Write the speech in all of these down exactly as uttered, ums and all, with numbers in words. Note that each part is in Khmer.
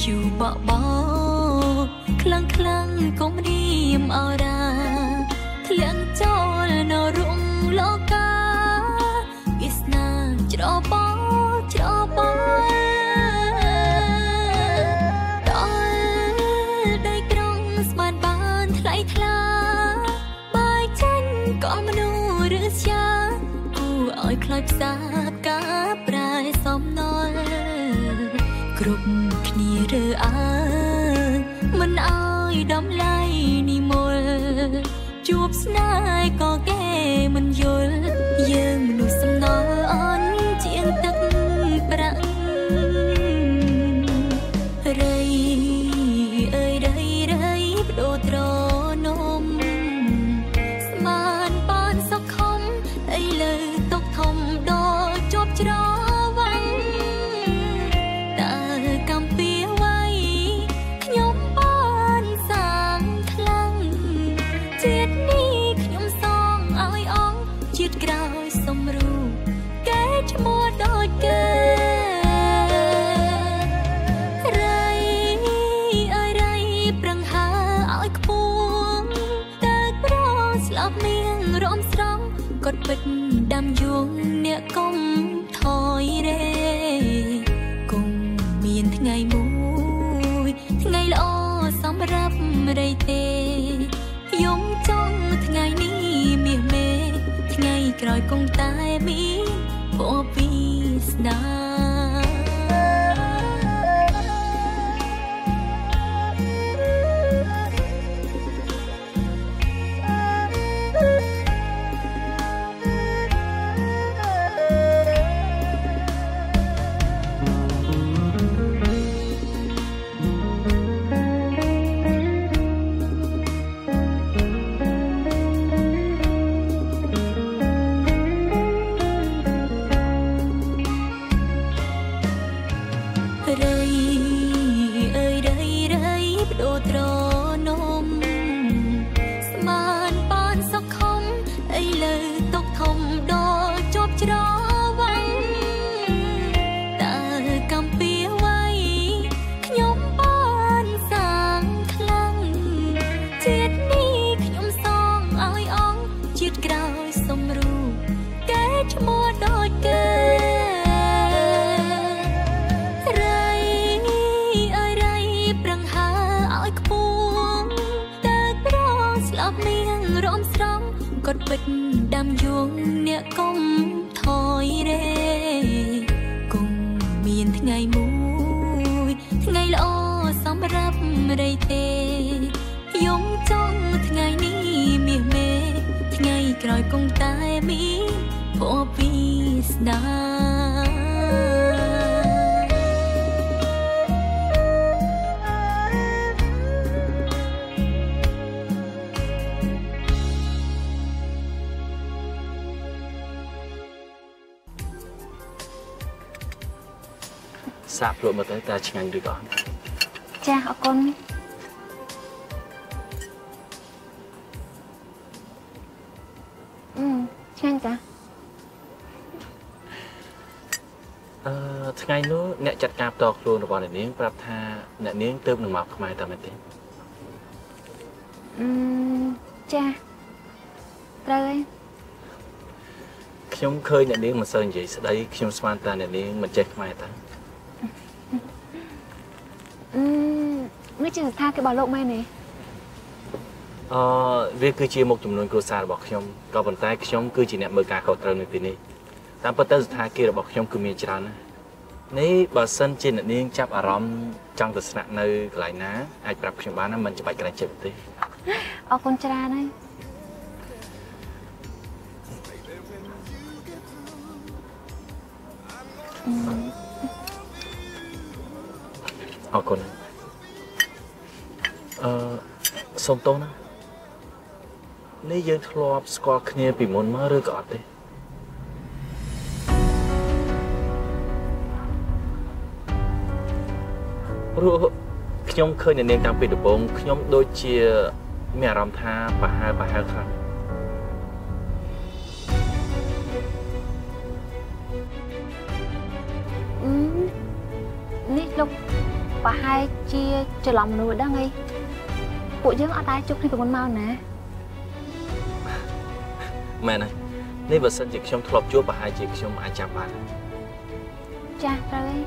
ผิวเบาเบาคลั่งคลั่งก็ไม่ดีมเอาดาเถียงเจ้าเนรุ่งโลกาวิสนาจะรอปอจะรอปอตอนได้กรองสมานบานทลายทลาบายฉันก็มโนหรือชากูอ้อยคล้อยสาบกาปลายสมนอนกรุบគ្នាឬអើមិនអើយដំឡៃនីមលជួបស្នេហ៍ក៏គេមិនយល់យើងមនុស្សសំណល់អន់ជាងទឹកប្រាក់រៃអើយរៃរៃបដូរត្រនំស្មានបានសុខខំអីលើទុកធំដល់ជាប់ច្រវាំងតើកំពីໄວខ្ញុំបានសាងខ្លាំងជាតិនេះខ្ញុំសងឲ្យអងជាតិក្រោយសំរូបគេឈ្មោះដូចគេរៃអើយរៃប្រឹងហើឲ្យខ្ពស់តើប្រស្លាប់មៀងរំស្រង់គាត់ពិតដាំយងអ្នកកុំថយរេគង់មានថ្ងៃមួយថ្ងៃល្អសម្រាប់រៃទេយំចង់ថ្ងៃនេះមាសមេថ្ងៃក្រោយគង់តែមានពណ៌ពីស្នាគាត់ពិតដាំយងអ្នកកុំថយរេគង់មានថ្ងៃមួយថ្ងៃល្អសម្រាប់រៃទេយំចង់ថ្ងៃនេះមាសមេថ្ងៃក្រោយគង់តែមានពណ៌ពីស្នាសាប់លក់មកទៅតែឆ្ងាញ់ឬក៏ចាអរគុណអឺឆ្ងាញ់ចាអឺថ្ងៃនោះអ្នកចាត់ការផ្ទាល់ខ្លួនរបស់អ្នកនាងប្រាប់ថាអ្នកនាងទើបនឹងមកខ្មែរតែមែនទេអឺចាត្រូវហើយខ្ញុំឃើញអ្នកនាងមិនសូវនិយាយស្ដីខ្ញុំស្មានតែអ្នកនាងមិនចេះខ្មែរតាអឺនេះជាស្ថានភាពរបស់លោកមែនទេអឺវាគឺជាមុខចំនួនគ្រួសាររបស់ខ្ញុំក៏ប៉ុន្តែខ្ញុំគឺជាអ្នកមើលការខុសត្រូវនៅទីនេះតាមពិតទៅស្ថានភាពរបស់ខ្ញុំគឺមានច្រើនណាស់នេះបើសិនជាអ្នកនាងចាប់អារម្មណ៍ចង់ទៅស្នាក់នៅកន្លែងណាអាចប្រាប់ខ្ញុំបានណាមិនច្បាច់កន្លែងចិត្តទេអរគុណច្រើនហើយអរគុណអឺសូមទោសណានេះយើងធ្លាប់ស្គាល់គ្នាពីមុនមកឬក៏អត់ទេព្រោះខ្ញុំឃើញអ្នកនាងតាំងពីដំបូងខ្ញុំដូចជាមានអារម្មណ៍ថាប្រហែលប្រហែលខ្លាំងនេះលោកប្រហែលជាច្រឡំមនុស្សដឹងអីពួកយើងអត់ដែរជួបគ្នាពីមុនមកណាមែនហើយនេះបើសិនជាខ្ញុំធ្លាប់ជួបប្រហែលជាខ្ញុំអាចចាំបានចាត្រូវហើយ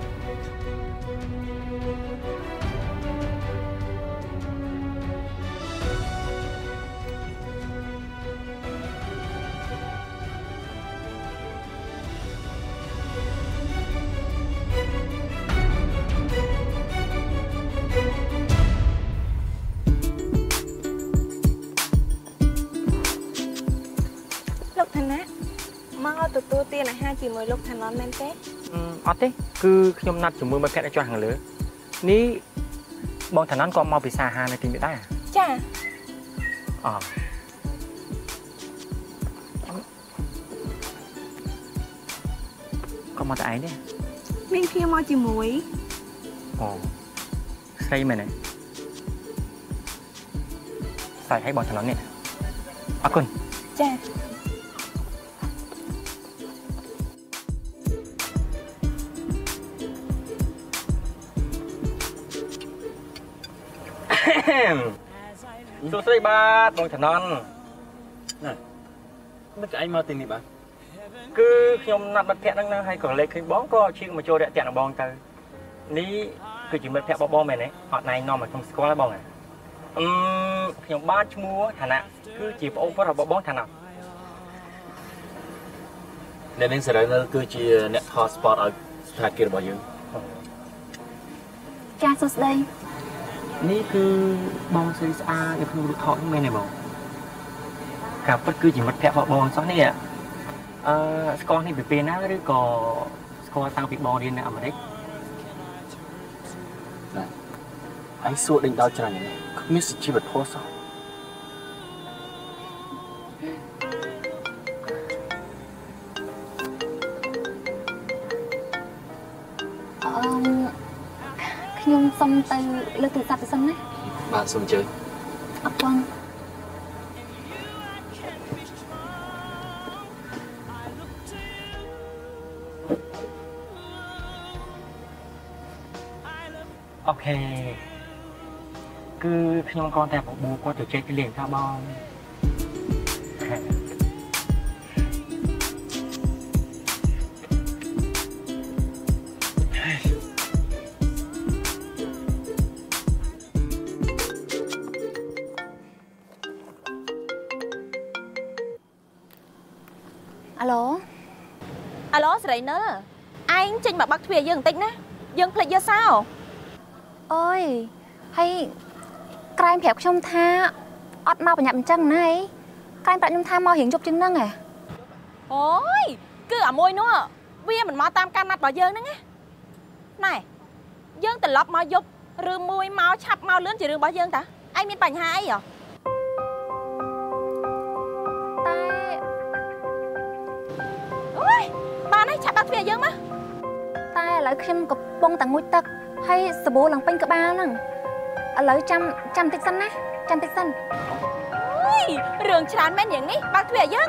ទទួលទានអាហារជាមួយលោកឋាននមែនទេអត់ទេគឺខ្ញុំណាត់ជាមួយមិត្តភក្តិចុះខាងលើនេះបងឋាននក៏មកពិសាអាហារនៅទីនេះដែរចាអក៏មកតែឯងទេមានគ្នាមកជាមួយអូស្រីមែនទេស្រីឲ្យបងឋានននេះអរគុណចាសួស្តីបាទបងឋាននណាមិនឯងមកទីនេះបាទគឺខ្ញុំណាត់មិត្តភក្តិហ្នឹងហើយក៏លេខឃើញបងក៏ឈៀងមកចូលរាក់ទាក់នឹងបងទៅនេះគឺជាមិត្តភក្តិបងមែនទេអត់ណៃនាំឲ្យខ្ញុំស្គាល់ទេបងអឺខ្ញុំបានឈ្មោះឋានៈគឺជាប្អូនប្រុសរបស់បងឋានៈអ្នកនាងសេរីនៅគឺជាអ្នកថតស្ពតឲ្យស្ថានភាពរបស់យើងចាសួស្តីនេះគឺបងស្រីស្អាតនៅក្នុងរូបថតមែនទេបងការពិតគឺជាមិត្តភក្តិរបស់បងសោះនេះអឺស្គាល់នេះពីពេលណាឬក៏ស្គាល់តាំងពីបងរៀននៅអាមេរិកណាឯងសួរដេញដោលច្រើនណាស់គ្មានសុជីវធម៌សោះខ្ញុំសុំទៅលើទូរស័ព្ទទៅសិនណាបាទសូមអញ្ជើញអរគុណអូខេគឺខ្ញុំគ្រាន់តែបបួលគាត់ទៅជែកលេងថាបងអាឡូអាឡូស្រីនើឯងចេញមកបាក់ទ្វារយើងបន្តិចណាយើងភ្លេចយកសោអូយហើយក្រែងប្រាប់ខ្ញុំថាអត់មកបញ្ញាប់អញ្ចឹងណាអីក្រែងប្រាប់ខ្ញុំថាមករៀងយប់ជាងហ្នឹងហ៎អូយគឺអាមួយនោះវាមិនមកតាមការណាត់របស់យើងហ្នឹងណាណែយើងត្រឡប់មកយប់ឬមួយមកឆាប់មកលឿនជារឿងរបស់យើងតាឯងមានបញ្ហាអីហ៎បានហើយឆាប់បាក់ទ្វារយើងមកតែឥឡូវខ្ញុំកំពុងតែងូតទឹកហើយសាប៊ូឡើងពេញក្បាលហ្នឹងឥឡូវចាំចាំតិចសិនណាចាំតិចសិនអូយរឿងច្រើនមែនយ៉ាងនេះបាក់ទ្វារយើង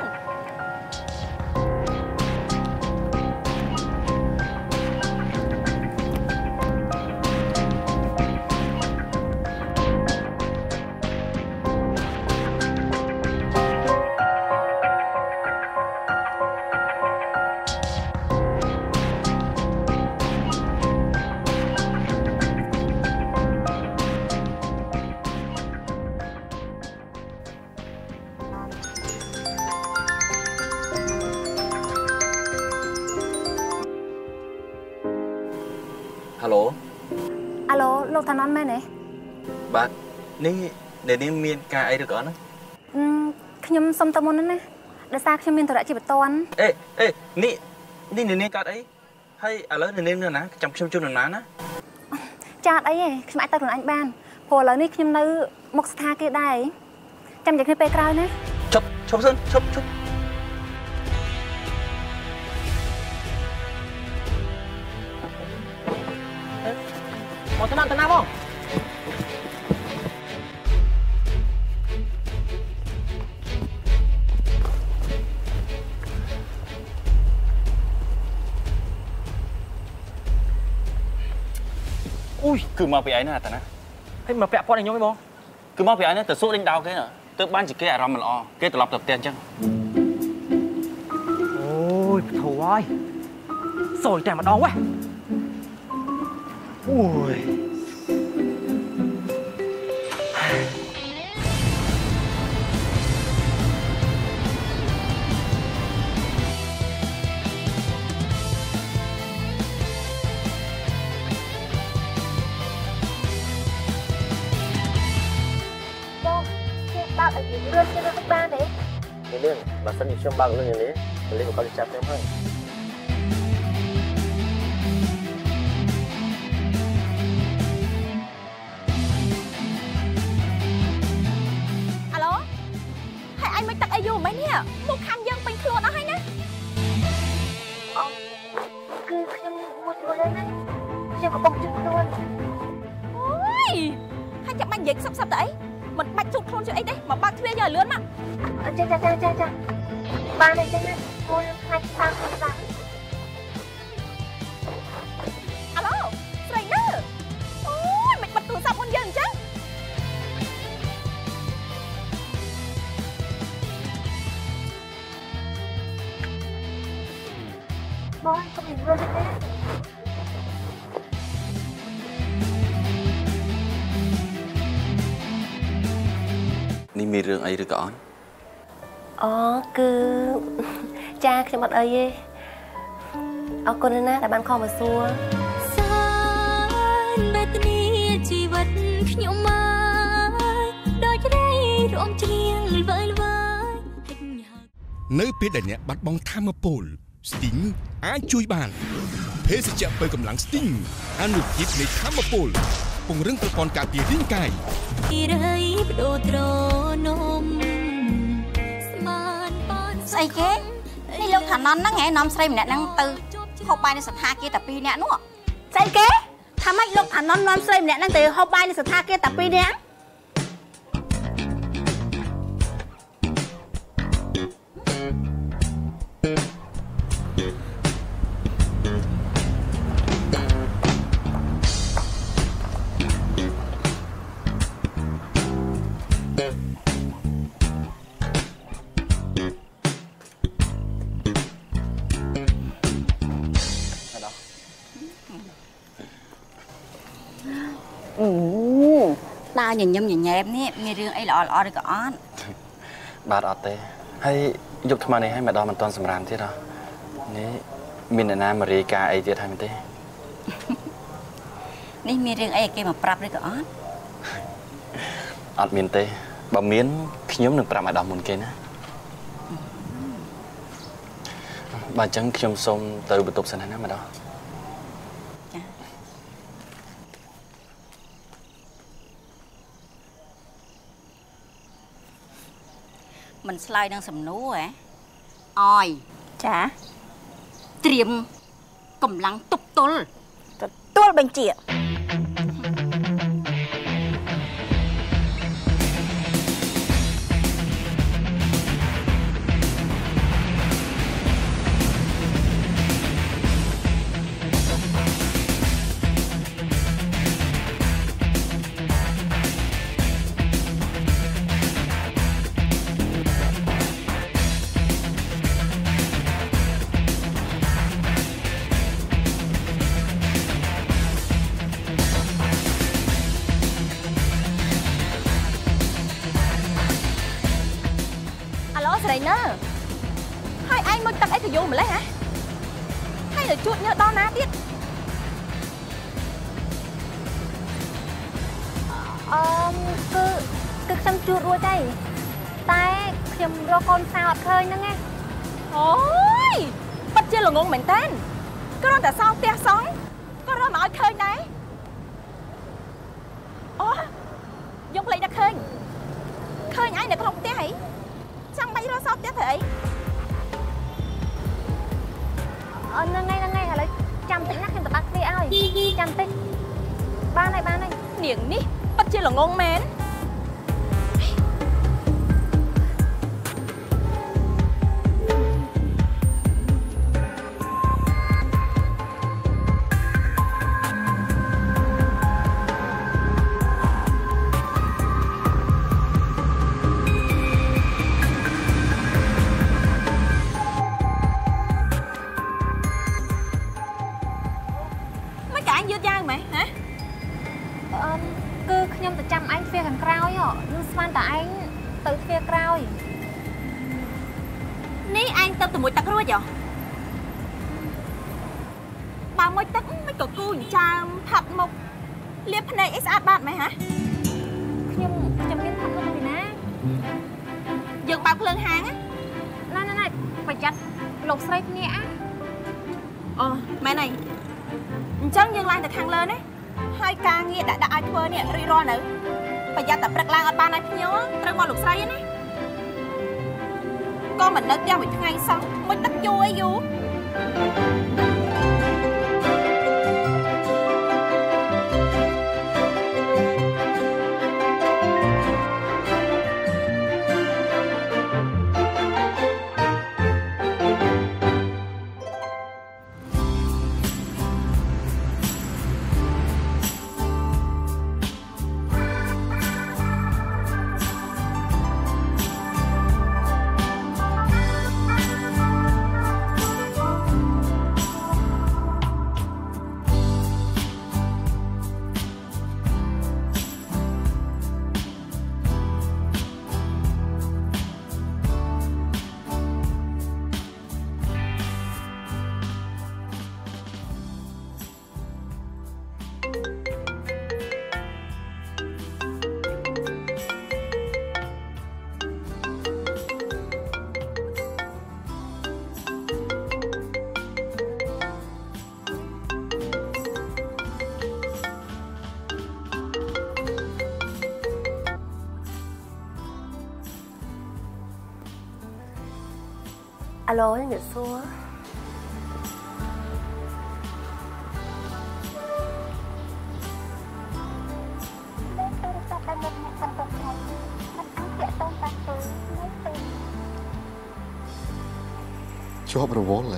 ហៅឡូអាឡូលោកឋាននមែនទេបាទនេះអ្នកនាងមានការអីឬក៏ណាខ្ញុំសុំទៅមុនណាដោយសារខ្ញុំមានតរៈជាបន្ទាន់អេអេនេះនេះអ្នកនាងកាត់អីហើយឥឡូវអ្នកនាងនៅណាចាំខ្ញុំជូនដំណើរណាចាអត់អីទេខ្ញុំអាចទៅខ្លួនអញបានព្រោះឥឡូវនេះខ្ញុំនៅមុខស្ថានភាពដែរចាំនិយាយគ្នាពេលក្រោយណាឈប់ឈប់សិនឈប់ឈប់មកទៅណាទៅណាបង ui cứ mau bị ấy nè ta nè hay mà vẽ con này nhung không cứ mau bị ấy nè từ suốt đến đau cái nè từ ban chỉ cái à rầm mà lo cái từ lọc tập tiền chứ ôi thôi rồi trẻ mà đau quá ui bao ở những lươn trên các ba đấy. Cái lươn, bà sân đi xem bao lươn như thế, mình lên một con chặt em hơn. Alo, hay anh mới tập ai vô mấy nè, một khăn dân bình thường đó hay nè. Ờ, cứ xem một chỗ lên đấy, xem có bông chừng luôn. Ôi, hay chậm anh dịch sắp sắp đấy. Mình bạch chụp luôn cho ấy đấy mà bác thuê giờ lớn mà chà chà chà chà chà ba này chân này thôi hai ba không ba alo sợi nữa ôi mình bật tủ sập con dần chứ bôi không nhìn luôn đấy นี่มีเรื่องอะไรหรือก่อนอ๋อคือจ้าខ្ញុំអត់អីទេអរគុណណាស់ដែលបានខំមកសួរសានបេតនីជីវិតខ្ញុំមកដូចរីរំច្រៀងល្វើយល្វើយនៅពេលដែលអ្នកបាត់បង់ធម៌ពល Sting អាចជួយបានភេសជ្ជៈបើកម្លាំង Sting អនុភាពនៃធម៌ពលពង្រឹងប្រព័ន្ធការពាររាងកាយពីរីបដូរត្រនំស្មានបានស្អីគេនេះលោកថាណនហ្នឹងហ៎នាំស្រីម្នាក់ហ្នឹងទៅហូបបាយនៅសន្តាគារតែពីរនាក់នោះស្អីគេថាម៉េចលោកថាណននាំស្រីម្នាក់ហ្នឹងទៅហូបបាយនៅសន្តាគារតែពីរនាក់ដើរញញឹមញញែមនេះមានរឿងអីល្អល្អឬក៏អត់បាទអត់ទេហើយយកថ្មនេះឲ្យម្ដងមិនតាន់សម្រាមទៀតហ៎នេះមានអ្នកណាមករាយការណ៍អីទៀតហើយមែនទេនេះមានរឿងអីគេមកប្រាប់ឬក៏អត់អត់មានទេបើមានខ្ញុំនឹងប្រាប់ម្ដងមុនគេណាបើអញ្ចឹងខ្ញុំសូមទៅបន្ទប់សិនណាម្ដងមិនឆ្លើយនឹងសំណួរហ៎អយចាត្រៀមកម្លាំងទប់ទល់ទទួលបញ្ជាហើយឯងមកទឹកអីទៅយូរម្លេះហ៎ហើយទៅជួតញើដល់ណាទៀតអឺគឺគឺខ្ញុំជួតរួចហើយតែខ្ញុំរកកូនសៅអត់ឃើញហ្នឹងណាអូយពិតជាល្ងងមែនតើគ្រាន់តែសងផ្ទះសងក៏រកមកឲ្យឃើញដែរអូយកភ្លេចដល់ឃើញឃើញឯងនៅក្នុងផ្ទះហីចាំបាច់រកសោផ្ទះធ្វើអីអឺហ្នឹងហើយហ្នឹងហើយឥឡូវចាំតិចណាខ្ញុំទៅបាក់ទ្វារឲ្យចាំតិចបានហើយបានហើយនាងនេះពិតជាល្ងងមែនម៉េចហ៎អឺគឺខ្ញុំទៅចាំឯងទ្វារខាងក្រោយនឹងស្មានតែឯងទៅទ្វារក្រោយនេះឯងទៅទៅមួយទឹករួចហ៎បើមួយទឹកមិនក៏គូចាមផាត់មុខលាបភ្នែកអីស្អាតបាតម៉េចហ៎ខ្ញុំខ្ញុំមានផាត់មុខពីណាយើងបើកភ្លើងហាងណាណាណាប្រយ័ត្នលោកស្រីភ្នាក់អូមែនហើយអញ្ចឹងយើងឡើងទៅខាងលើណាហើយការងារដាក់ដាក់ឲ្យធ្វើនេះរីរាល់នៅប្រយ័ត្នតែព្រឹកឡើងអត់បានឲ្យភ្ញៀវត្រូវមកលោកស្រីណាក៏មិននៅផ្ទះមួយថ្ងៃសោះមួយទឹកយូរអីយូរអាឡូជំរាបសួរជាប់រវល់ហ៎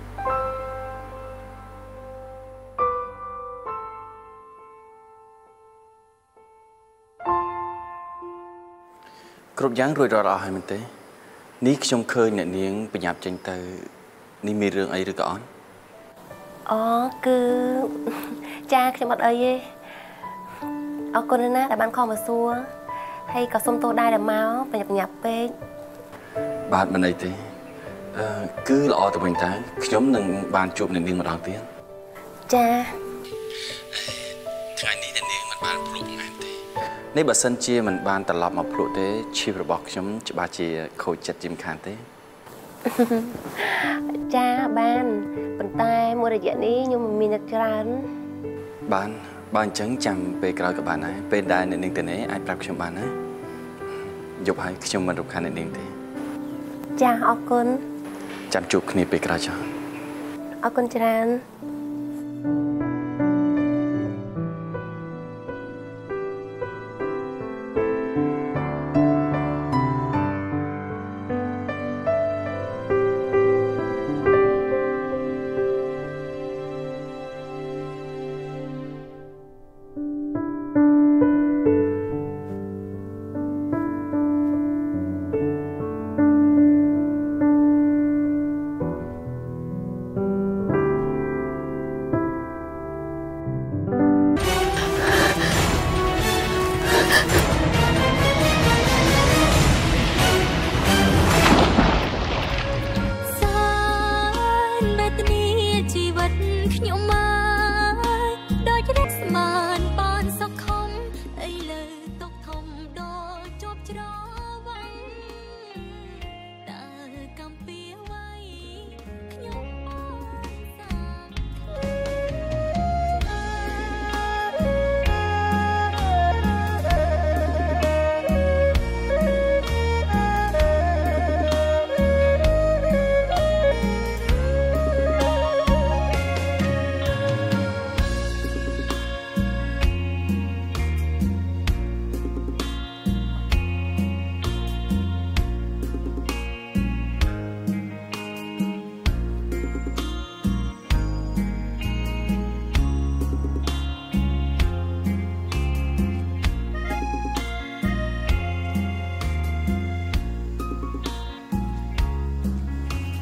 គ្រប់យ៉ាងរួចរាល់អស់ហើយមែនទេនេះខ្ញុំឃើញអ្នកនាងបញ្ញាប់ចេញទៅនេះមានរឿងអីឬក៏អត់អូគឺចាខ្ញុំអត់អីទេអរគុណណាស់ដែលបានខំមកសួរហើយក៏សុំទោសដែរដែលមកបញ្ញាប់បញ្ញាប់ពេកបាទមិនអីទេអឺគឺល្អទៅវិញតើខ្ញុំនឹងបានជួបអ្នកនាងម្ដងទៀតចាថ្ងៃនេះអ្នកនាងមិនបានភ្លុកណាស់ទេនេះបើសិនជាមិនបានត្រឡប់មកភ្លុកទេជីវិតរបស់ខ្ញុំច្បាស់ជាខូចចិត្តជាមិនខានទេចាបានប៉ុន្តែមួយរយៈនេះខ្ញុំមានអ្នកច្រើនបានបើអញ្ចឹងចាំពេលក្រោយក៏បានដែរពេលដែលអ្នកនាងទៅនេះអាចប្រាប់ខ្ញុំបានណាយប់ហើយខ្ញុំមិនរំខានអ្នកនាងទេចាអរគុណចាំជួបគ្នាពេលក្រោយចាអរគុណច្រើន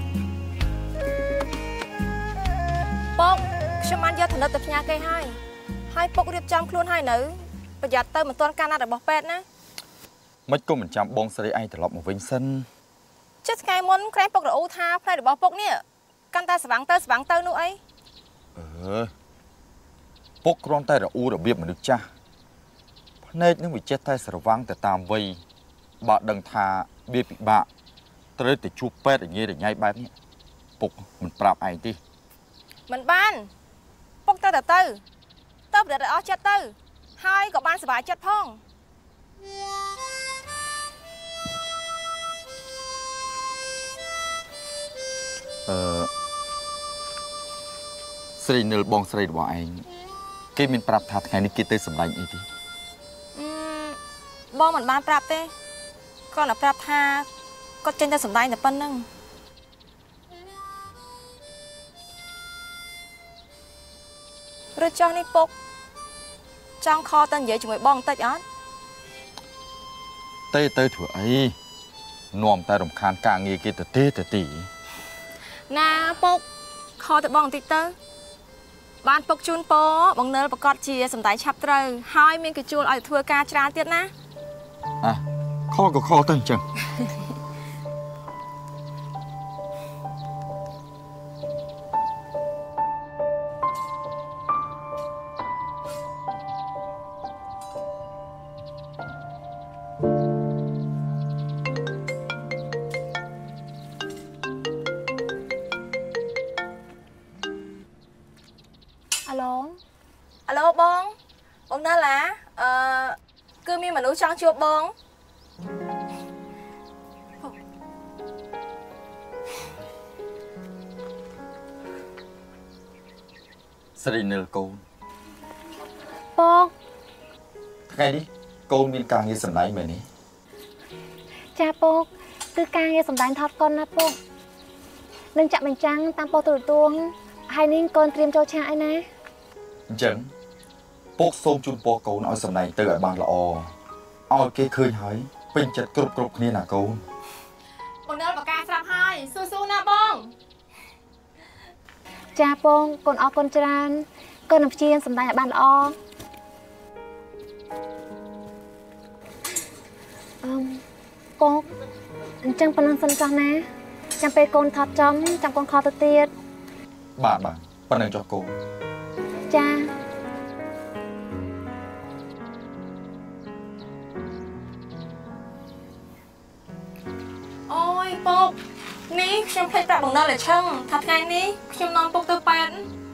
ខ្ញុំបានយកធនធានទៅផ្ញើគេហើយឲ្យពុករៀបចំខ្លួនឲ្យនៅប្រយ័ត្នទៅមិនទាន់ការណាត់របស់ពេទ្យណាមិនក៏មិនចាំបងស្រីឯងត្រឡប់មកវិញសិនចិត្តថ្ងៃមុនក្រែងពុករអ៊ូថាផ្នែករបស់ពុកនេះកាន់តែស្វាំងទៅស្វាំងទៅនោះអីអឺពុកគ្រាន់តែរអ៊ូរបៀបមនុស្សចាស់ភ្នែកនឹងវាចេះតែស្រវាំងទៅតាមវ័យបើដឹងថាវាពិបាកត្រូវទៅជួបពេទ្យរញ៉េរញ៉ៃបែបនេះពុកមិនប្រាប់ឯងទេមិនបានពុកទៅទៅទៅទៅប្រឌិតអស់ចិត្តទៅហើយក៏បានសុបាយចិត្តផងអឺស្រីនិលបងស្រីរបស់ឯងគេមានប្រាប់ថាថ្ងៃនេះគេទៅសម្ដែងអីទេបងមិនបានប្រាប់ទេគ្រាន់តែប្រាប់ថាគាត់ចេញទៅសម្ដែងតែប៉ុណ្្នឹងឬចុះនេះពុកចង់ខលទៅនិយាយជាមួយបងបន្តិចអត់ទេទៅធ្វើអីនាំតែរំខានការងារគេទៅទេទៅទីណាពុកខលទៅបងបន្តិចទៅបានពុកជូនពរបងនិលប្រកាសជាសម្ដែងឆាប់ត្រូវហើយមានគេជួលឲ្យធ្វើការច្រើនទៀតណាអ่ะខលក៏ខលទៅអញ្ចឹងអាឡូអាឡូបងបងណាឡាអឺគឺមានមនុស្សចង់ជួបបងស្រីនិលកូនបងថ្ងៃនេះកូនមានការងារសម្ដែងមែនទេចាពុកគឺការងារសម្ដែងថតកុនណាពុកនឹងចាក់បញ្ចាំងតាមប៉ុស្តិ៍ទូរទស្សន៍ហើយនេះកូនត្រៀមចូលឆាកអីណាអញ្ចឹងពុកសូមជូនពរកូនឲ្យសម្ដែងទៅឲ្យបានល្អឲ្យគេឃើញហើយពេញចិត្តគ្រប់គ្រប់គ្នាណាកូនបងនិលបកាស្រាប់ហើយស៊ូស៊ូណាបងចាពងកូនអរគុណច្រើនកូននឹងព្យាយាមសម្ដែងឲ្យបានល្អអឺពុកអញ្ចឹងប៉ុណ្ណឹងសិនចុះណាចាំពេលកូនថតចំចាំកូនខលទៅទៀតបាទបាទប៉ុណ្ណឹងចុះកូនចាអូយពុកនេះខ្ញុំភ្លេចប្រាប់បងនិលឲ្យឆឹងថាថ្ងៃនេះខ្ញុំនាំពុកទៅប៉ែន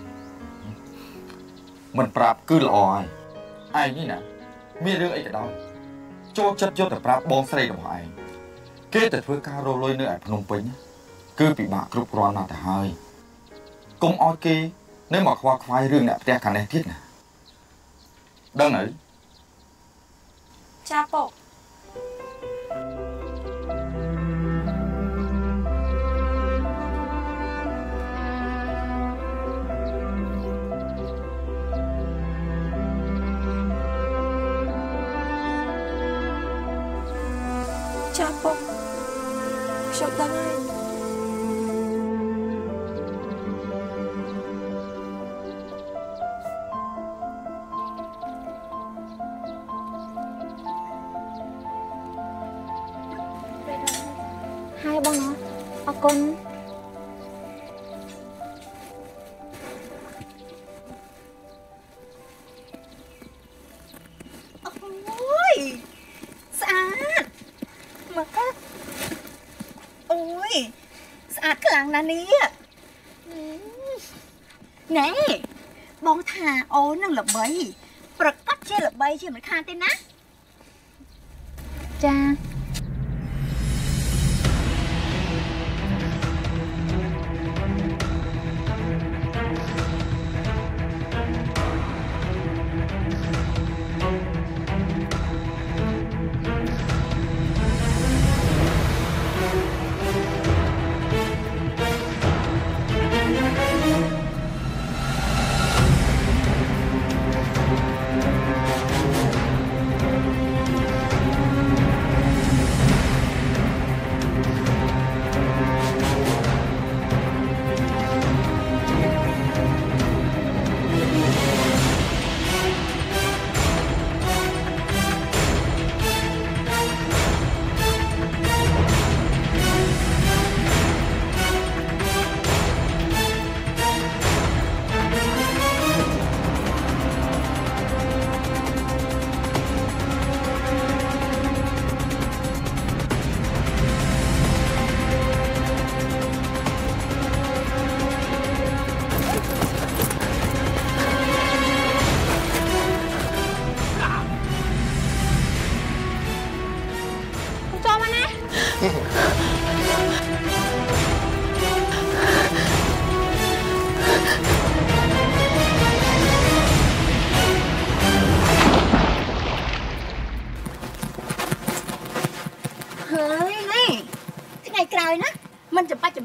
មិនប្រាប់គឺល្អហើយឯងនេះណាមានរឿងអីក៏ដោយចូលចិត្តយកទៅប្រាប់បងស្រីរបស់ឯងគេទៅធ្វើការរលុយនៅឯភ្នំពេញគឺពិបាកគ្រប់គ្រាន់ណាស់ទៅហើយកុំឲ្យគេនៅមកខ្វល់ខ្វាយរឿងអ្នកផ្ទះខាងនេះទៀតណាដឹងហើយចាពុកចាពុកខ្ញុំដឹងហើយហើយបងណាអរគុណអូយស្អាតមកកាត់អូយស្អាតខ្លាំងណាស់នេះណែបងថាអូននឹងល្បីប្រកាសជាល្បីជាមិនខានទេណាចា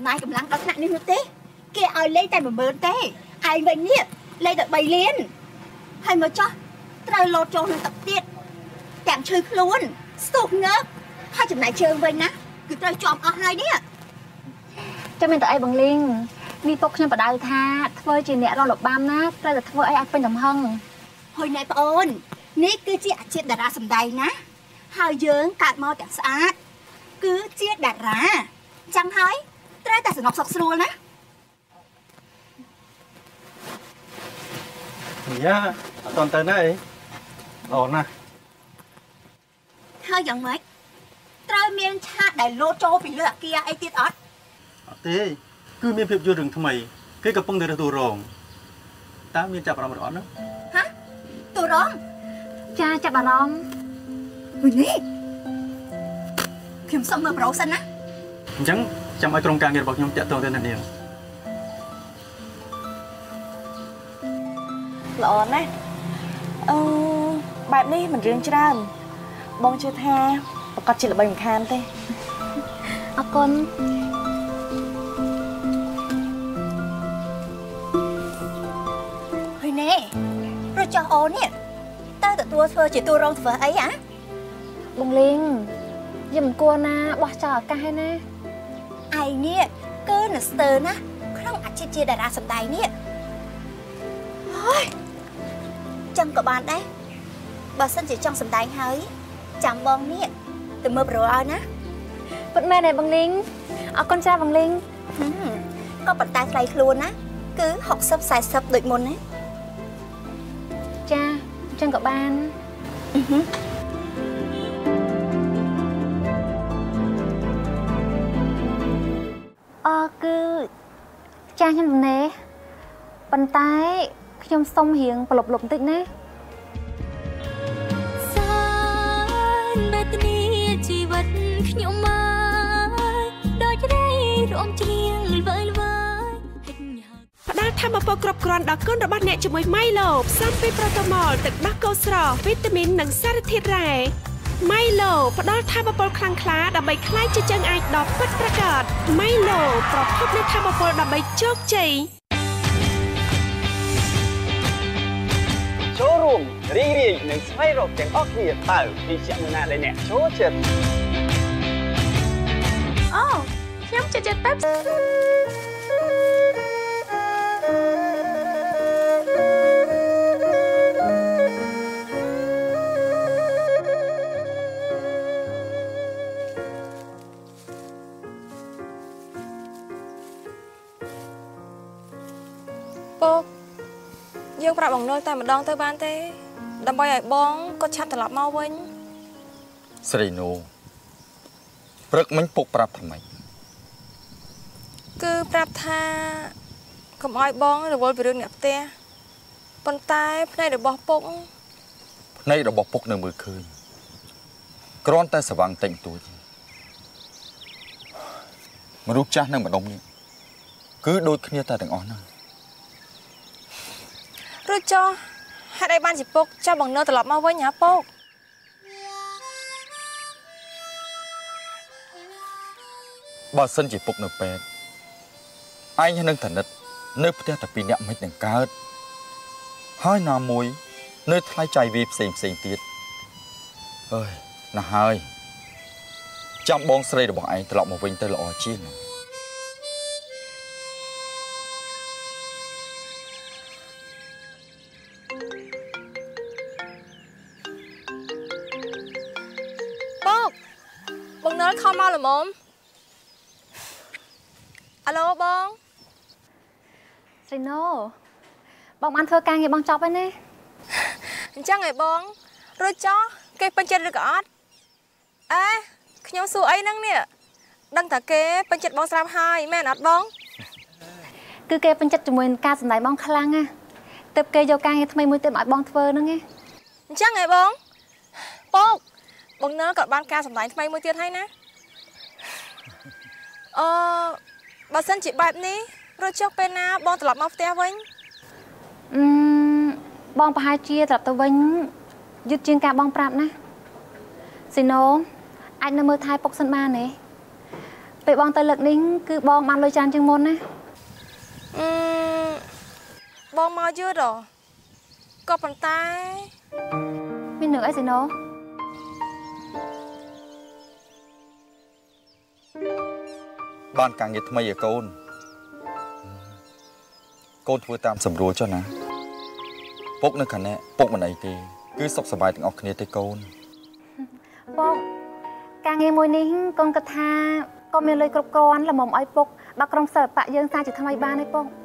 ណាយកម្លាំងដល់ថ្នាក់នេះនោះទេគេឲ្យលេខតែមួយម៉ឺនទេឯងវិញនេះលេខតែបីលានហើយមកចោះត្រូវលោតចូលនឹងទឹកទៀតទាំងឈឺខ្លួនស្ទុះងើបហើយចំណាយជើងវិញណាគឺត្រូវជាប់អស់ហើយនេះចាំមានតែអីបងលីងនេះពុកខ្ញុំបដៅថាធ្វើជាអ្នករកលបាំណាត្រូវតែធ្វើអីឲ្យពេញទំហឹងហើយណែប្អូននេះគឺជាអាជីពតារាសម្ដែងណាហើយយើងកើតមកទាំងស្អាតគឺជាតារាចាំហើយត្រូវតែសំណុកសុខស្រួលណាយ៉ាអត់តន់ទៅណាអីអូណាហើយយ៉ាងម៉េចត្រូវមានឆាកដែលលោតចូលពីលើអាគារអីទៀតអត់អត់ទេគឺមានភាពយន្តរឿងថ្មីគេកំពុងតែរើសតួរងតើមានចាប់អារម្មណ៍អត់ណាហ៎តួរងចាចាប់អារម្មណ៍មួយនេះខ្ញុំសុំមើលប្រូសិនណាអញ្ចឹងចាំឲ្យក្រុមការងាររបស់ខ្ញុំតាក់ទងទៅអ្នកនាងល្អណាស់អឺបែបនេះមិនរឿងច្រើនបងជឿថាប្រកាសជាល្បីមិនខានទេអរគុណហើយណែរចោះអូននេះតើទទួលធ្វើជាតួរងធ្វើអីហ៎បងលីងយើងមិនគួរណាបោះចោលឱកាសឯណាឯងនេះគឺនៅស្ទើរណាក្នុងអាជីពជាតារាសម្ដែងនេះហើយចាំក៏បានដែរបើសិនជាចង់សម្ដែងហើយចាំបងនេះទៅមើលប្រូឲ្យណាពិតមែនទេបងលីងអរគុណច្រើនបងលីងក៏ប៉ុន្តែថ្លៃខ្លួនណាគឺហុកសិប สี่สิบដូចមុនណាចាអញ្ចឹងក៏បានអឺគឺចាខ្ញុំទំនេរប៉ុន្តែខ្ញុំសុំរៀងប្រឡប់លប់បន្តិចណាសានបេតនីជីវិតខ្ញុំមកដូចរីរំច្រៀងល្វើយល្វើយផ្ដល់ធម្មពលគ្រប់គ្រាន់ដល់កូនរបស់អ្នកជាមួយ Milo ផ្សំពីប្រូតូម៉ុលទឹកដោះគោស្រស់វីតាមីននិងសារធាតុរ៉ែ Milo ផ្ដល់ធម្មពលខ្លាំងក្លាដើម្បីក្លាយជាជើងឯកដ៏ពិតប្រាកដ Milo ប្រភពនៃធម្មពលដើម្បីជោគជ័យចូលរួមរីករាយនឹងស្វែងរកទាំងអស់គ្នាតើពីជាមួយណាដែលអ្នកចូលចិត្តអូខ្ញុំចូលចិត្ត Pepsi យើងប្រាប់បងនុលតែម្ដងទៅបានទេដើម្បីឲ្យបងគាត់ឆាប់ត្រឡប់មកវិញស្រីនូព្រឹកមិញពុកប្រាប់ថាម៉េចគឺប្រាប់ថាកុំឲ្យបងរវល់ពីរឿងអ្នកផ្ទះប៉ុន្តែភ្នែករបស់ពុកភ្នែករបស់ពុកនៅមើលឃើញគ្រាន់តែស្វាំងតិចតួចមនុស្សចាស់នឹងម្ដុំនេះគឺដូចគ្នាតែទាំងអស់ហ្នឹងរួចចុះហេតុអីបានជាពុកចាប់បងនៅត្រឡប់មកវិញហ៎ពុកបើសិនជាពុកនៅពេទ្យឯងនឹងតនិតនៅផ្ទះតែពីរនាក់មិននឹងកើតហើយណាមួយនៅថ្លៃចាយវាផ្សេងផ្សេងទៀតអើយណាហើយចាំបងស្រីរបស់ឯងត្រឡប់មកវិញទៅល្អជាងបងនៅខំមកល្មមអាឡូបងស្រីណូបងបានធ្វើការងារបងចប់ហើយណាអញ្ចឹងឯងបងរួចចោះគេពេញចិត្តឬក៏អត់អេខ្ញុំសួរអីហ្នឹងនេះដឹងថាគេពេញចិត្តបងស្រាប់ហើយមែនអត់បងគឺគេពេញចិត្តជាមួយនឹងការសម្ដែងបងខ្លាំងណាទើបគេយកការងារថ្មីមួយទៀតមកឲ្យបងធ្វើហ្នឹងឯងអញ្ចឹងឯងបងពុកបងនៅក៏បានការសម្ដែងថ្មីមួយទៀតហើយណាអឺបើសិនជាបែបនេះរួចចុះពេលណាបងត្រឡប់មកផ្ទះវិញអឺបងប្រហែលជាត្រឡប់ទៅវិញយឺតជាងការបងប្រាប់ណាស៊ីណូអាចនៅមើលថែពុកសិនបានទេពេលបងទៅលើកនេះគឺបងបានលុយច្រើនជាងមុនណាអឺបងមកយឺតហ៎ក៏ប៉ុន្តែមាននឹងអីសិណូបានការងារថ្មីឲ្យកូនកូនធ្វើតាមសម្រួលចុះណាពុកនៅខាងនេះពុកមិនអីទេគឺសុខសប្បាយទាំងអស់គ្នាទេកូនពុកការងារមួយនេះកូនគិតថាកូនមានលុយគ្រប់គ្រាន់ល្មមឲ្យពុកដល់ក្រុមសិល្បៈយើងសារជាថ្មីបានទេពុក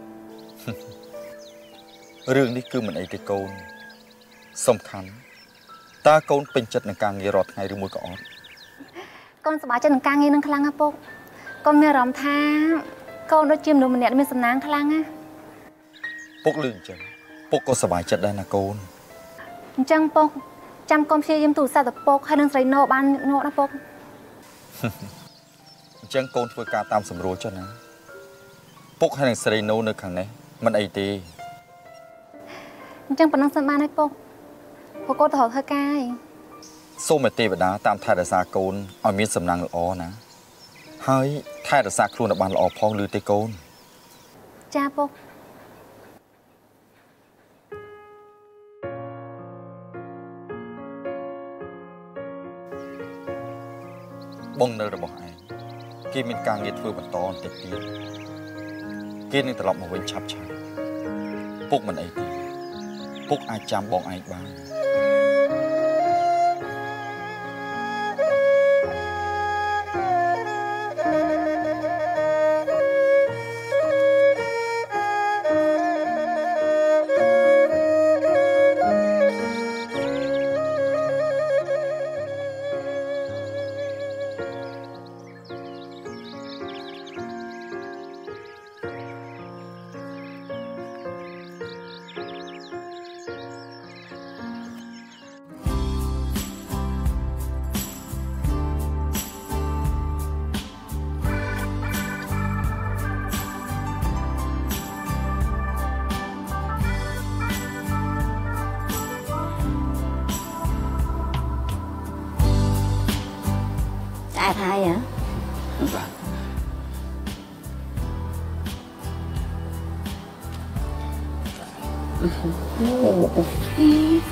រឿងនេះគឺមិនអីទេកូនសំខាន់តើកូនពេញចិត្តនឹងការងាររាល់ថ្ងៃឬមួយក៏អត់កូនសប្បាយចិត្តនឹងការងារនឹងខ្លាំងណាពុកកូនមានអារម្មណ៍ថាកូនដូចជាមនុស្សម្នាក់មានសំណាងខ្លាំងណាពុកលឺអញ្ចឹងពុកក៏សប្បាយចិត្តដែរណាកូនអញ្ចឹងពុកចាំកុំព្យាយាមទូរស័ព្ទទៅពុកហើយនឹងស្រីណូបានញក់ណាពុកអញ្ចឹងកូនធ្វើការតាមសម្រួលចុះណាពុកហើយនឹងស្រីណូនៅខាងនេះមិនអីទេអញ្ចឹងប៉ុណ្ណឹងសិនបានហើយពុកពុកកូនទៅរកធ្វើការហើយសូមឲ្យទេវតាតាមថែរក្សាកូនឲ្យមានសំណាងល្អណាហើយថែរក្សាខ្លួនឲ្យបានល្អផងឮទេកូនចាពុកបងនៅរបស់ឯងគេមានការងារធ្វើបន្តបន្តិចទៀតគេនឹងត្រឡប់មកវិញឆាប់ឆាប់ពុកមិនអីទេពុកអាចចាំបងឯងបានហើយហ៎បាទអូ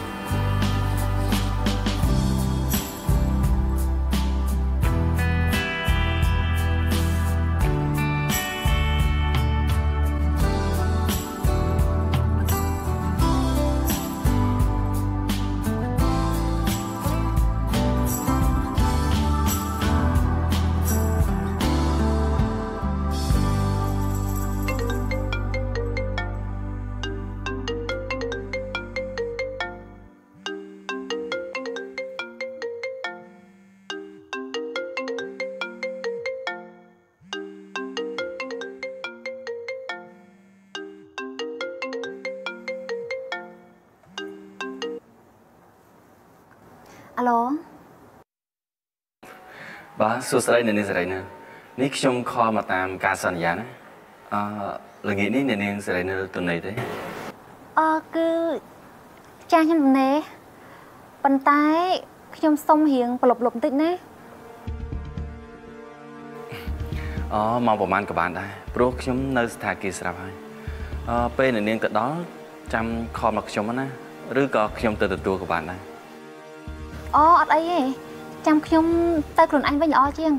អាឡូបាទសួស្តីអ្នកនាងសេរីណានេះខ្ញុំខលមកតាមការសន្យាណាអឺល្ងាចនេះអ្នកនាងសេរីនៅទំនេរទេអឺគឺចាស់ខ្ញុំទំនេរប៉ុន្តែខ្ញុំសុំរៀងប្រឡប់លប់បន្តិចណាអូមកប្រហែលក៏បានដែរព្រោះខ្ញុំនៅស្ថានភាពស្រាប់ហើយអឺពេលអ្នកនាងទៅដល់ចាំខលមកខ្ញុំណាឬក៏ខ្ញុំទៅទទួលក៏បានដែរអូអត់អីទេចាំខ្ញុំទៅខ្លួនឯងវិញល្អជាង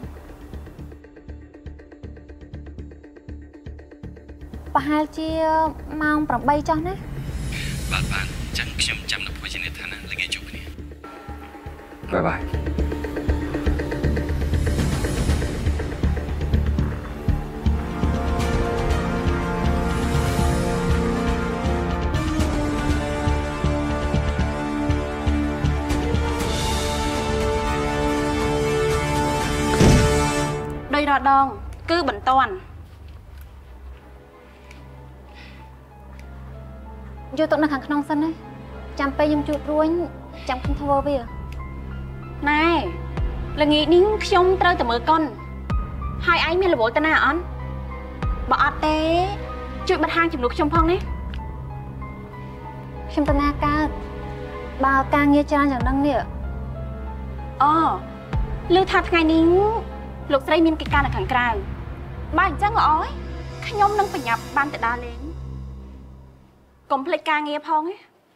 ប្រហែលជាម៉ោងប្រាំបីចុះណាបាទបាទចាំខ្ញុំចាំនៅភោជនីយដ្ឋានល្ងាចជួបគ្នាបាយបាយដោយរដងគឺបន្ទាន់យកទុកនៅខាងក្នុងសិនណាចាំពេលខ្ញុំជួបរួញចាំខ្ញុំធ្វើវាណែល្ងាចនេះខ្ញុំត្រូវតែមើលកុនហើយឯងមានរវល់ទៅណាអត់បើអត់ទេជួយបិទហាងជំនួសខ្ញុំផងណាខ្ញុំទៅណាកើតបើការងារច្រើនយ៉ាងហ្នឹងនេះអូឮថាថ្ងៃនេះលោកស្រីមានកិច្ចការនៅខាងក្រៅបើអញ្ចឹងល្អហើយខ្ញុំនឹងប្រញាប់បានទៅដើរលេងកុំភ្លេចការងារផងណា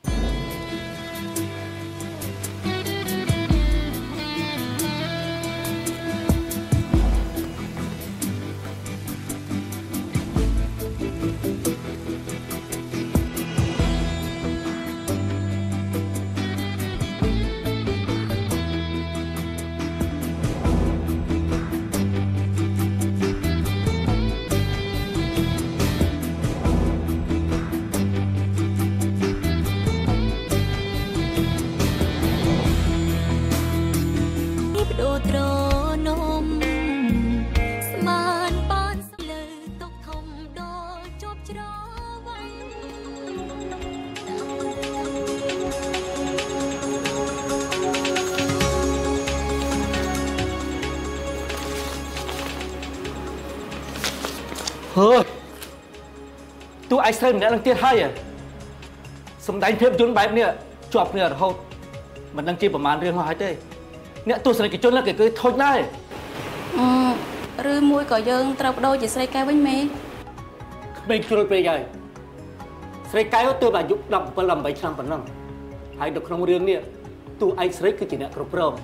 hơi tôi ai xem đã đang tiết hay à sầm đánh phép chốn bài nè chọp nè hậu mình đang chơiประมาณ riêng hỏi thế nè tôi sẽ cái chốn là cái cái thôi này ừ rư môi cỏ dương trâu đôi chỉ xây cây với mẹ mình chưa bây giờ xây cây của tôi bà giúp đọc và làm bảy trăm phần trăm hãy được không riêng nè tôi ai xây cái chuyện này cực rộng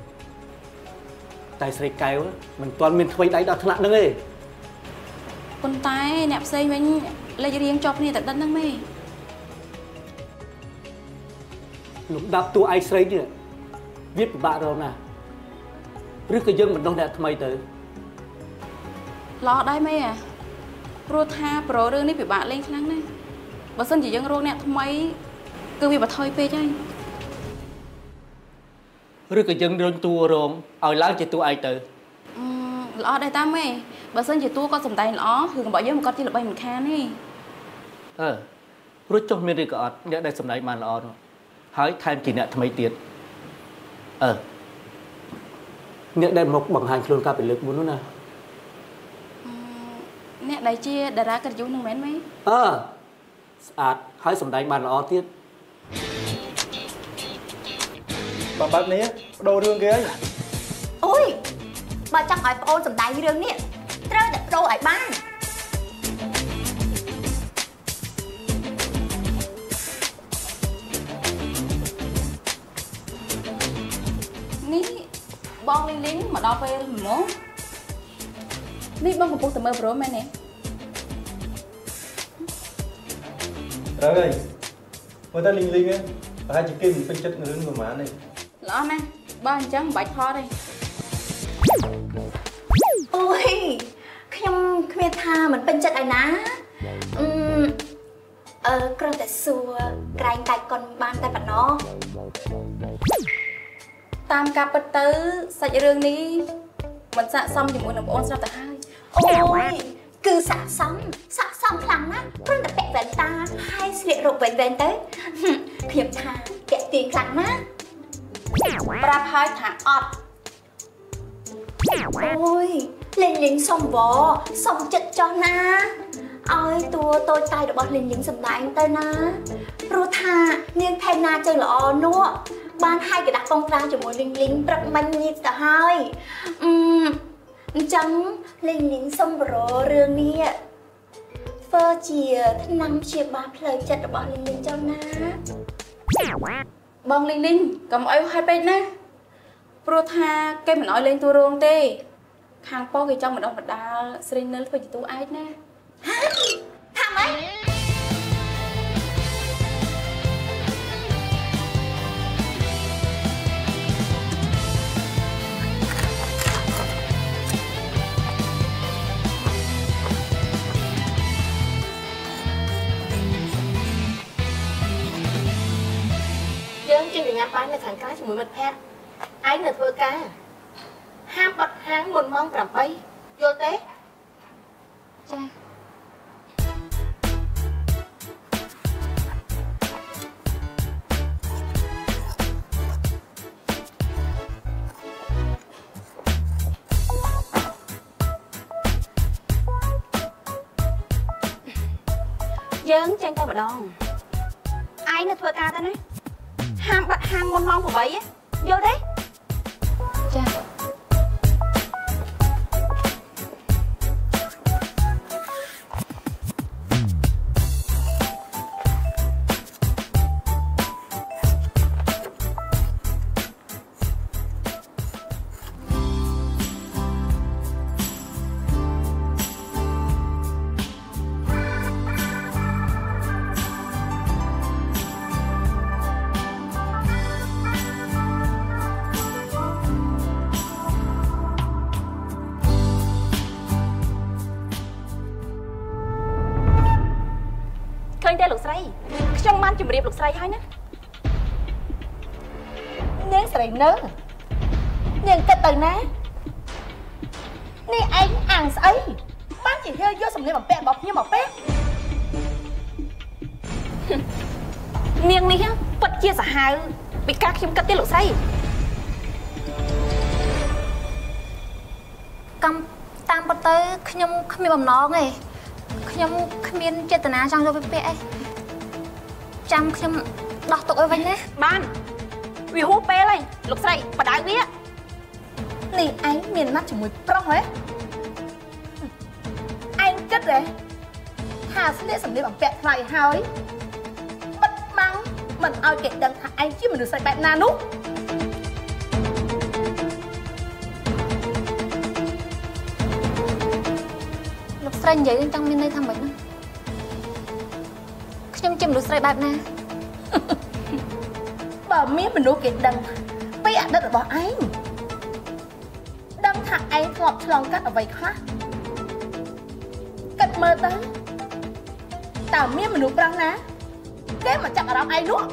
tại xây cây mình toàn mình thuê đáy đào thằng nữa ấy con tay nẹp xây mình lấy riêng chọc này tận tân năng mê lúc đáp tôi ai xây nè viết của bạn rồi nè rước cái dân mình đông đẹp thay tới lo đây mê à pro tha pro rương này bị bạn lên khăn này bà sân chỉ dân rô nè thay cứ vì bà thôi phê cho anh rước cái dân rương tua rồi ở láng chỉ tôi ai tới lo đây ta mê bà sân chỉ tua con sầm tay lo thường bảo với một con chỉ là bay một khan đi ờ rút cho mình đi cọt để đây sầm tay mà lo rồi hãy thêm chỉ nè thay tiền ờ nè đây một bằng hành luôn cả bị lực muốn nữa nè nè đây chia đã ra cái chú nông mến mấy ờ à hãy sầm tay mà lo tiếp bà bác này đồ rương kia ôi bà chắc ai ôn sầm tay rương nè trời đẹp đồ ai bán ní bong linh lính mà đo về mỏ ní bong một bộ tờ mơ pro mẹ nè rồi ơi người ta linh linh á hai chị kim phân chất người của má này lo nè ba trắng bạch kho đây ôiខ្ញុំគ្មានថាមិនពេញចិត្តឯណាអឺអឺគ្រាន់តែសួរក្រែងកាច់កុនបានតែប៉ុណ្ណោះតាមការពិតទៅសាច់រឿងនេះមិនស័ក្តិសមជាមួយនឹងបងអូនស្រាប់ទៅហើយអូយគឺស័ក្តិសមស័ក្តិសមខ្លាំងណាស់គ្រាន់តែពាក់វ៉ែនតាហើយស្លៀករ៉ូបវែងៗទៅខ្ញុំថាពាក់ទាញខ្លាំងណាស់ប្រាប់ហើយថាអត់អូយលេងលេងសុំវសុំចិត្តចោះណាឲ្យតួតូចតាយរបស់លេងលេងសម្ដែងទៅណាព្រោះថានាងថែមណាជើងល្អនោះបានហើយកដាស់កងត្រាជាមួយលេងលេងព្រឹកមិញនេះទៅហើយអឺអញ្ចឹងលេងលេងសុំបរោរឿងនេះធ្វើជាថ្នាំព្យាបាលផ្លូវចិត្តរបស់លេងលេងចោះណាបងលេងលេងកុំអីហេតុពេកណាព្រោះថាគេមិនអោយលេងតួរងទេខាងប៉ោគេចង់ម្ដងម្ដាលស្រីនិលធ្វើជាតួឯកណាថាម៉េចយើងចេញទៅញ៉ាំបាយនៅខាងក្រៅជាមួយមិត្តភក្តិឯងនៅធ្វើការហាមបត់ហាងមុនម៉ោងប្រាំបីយល់ទេចាយើងចេញទៅម្ដងឯងនៅធ្វើការទៅណាហាមបាត់ហាងមុនម៉ោងប្រាំបីយល់ទេចាស្រីហើយណានាងស្រីនៅនាងគិតទៅណានេះឯងអាំងស្អីបានជាហៅយកសម្លៀកបំពាក់របស់ខ្ញុំមកពាក់នាងនេះពិតជាសាហាវពីការខ្ញុំគិតទេលោកស្រីកំតាមពិតទៅខ្ញុំគ្មានបំណងទេខ្ញុំគ្មានចេតនាចង់យកវាពាក់អីចាំខ្ញុំដោះទុកឲ្យវិញណាបានវាហួសពេលហើយលោកស្រីបដៅវានេះឯងមានណាត់ជាមួយប្រុសហ៎ឯងគិតហ៎ថាស្លៀកសម្លៀកបំពាក់ថ្លៃហើយបិទម៉ាំងមិនឲ្យគេដឹងថាឯងជាមនុស្សស្រីបែបណានោះលោកស្រីនិយាយនឹងចង់មានន័យថាម៉េចណាខ្ញុំជាមនុស្សស្រីបែបណាបើមានមនុស្សគេដឹងពីអតីតរបស់ឯងដឹងថាឯងធ្លាប់ឆ្លងកាត់អ្វីខ្លះគិតមើលទៅតើមានមនុស្សប្រុសណាគេមកចាប់អារម្មណ៍ឯងនោះ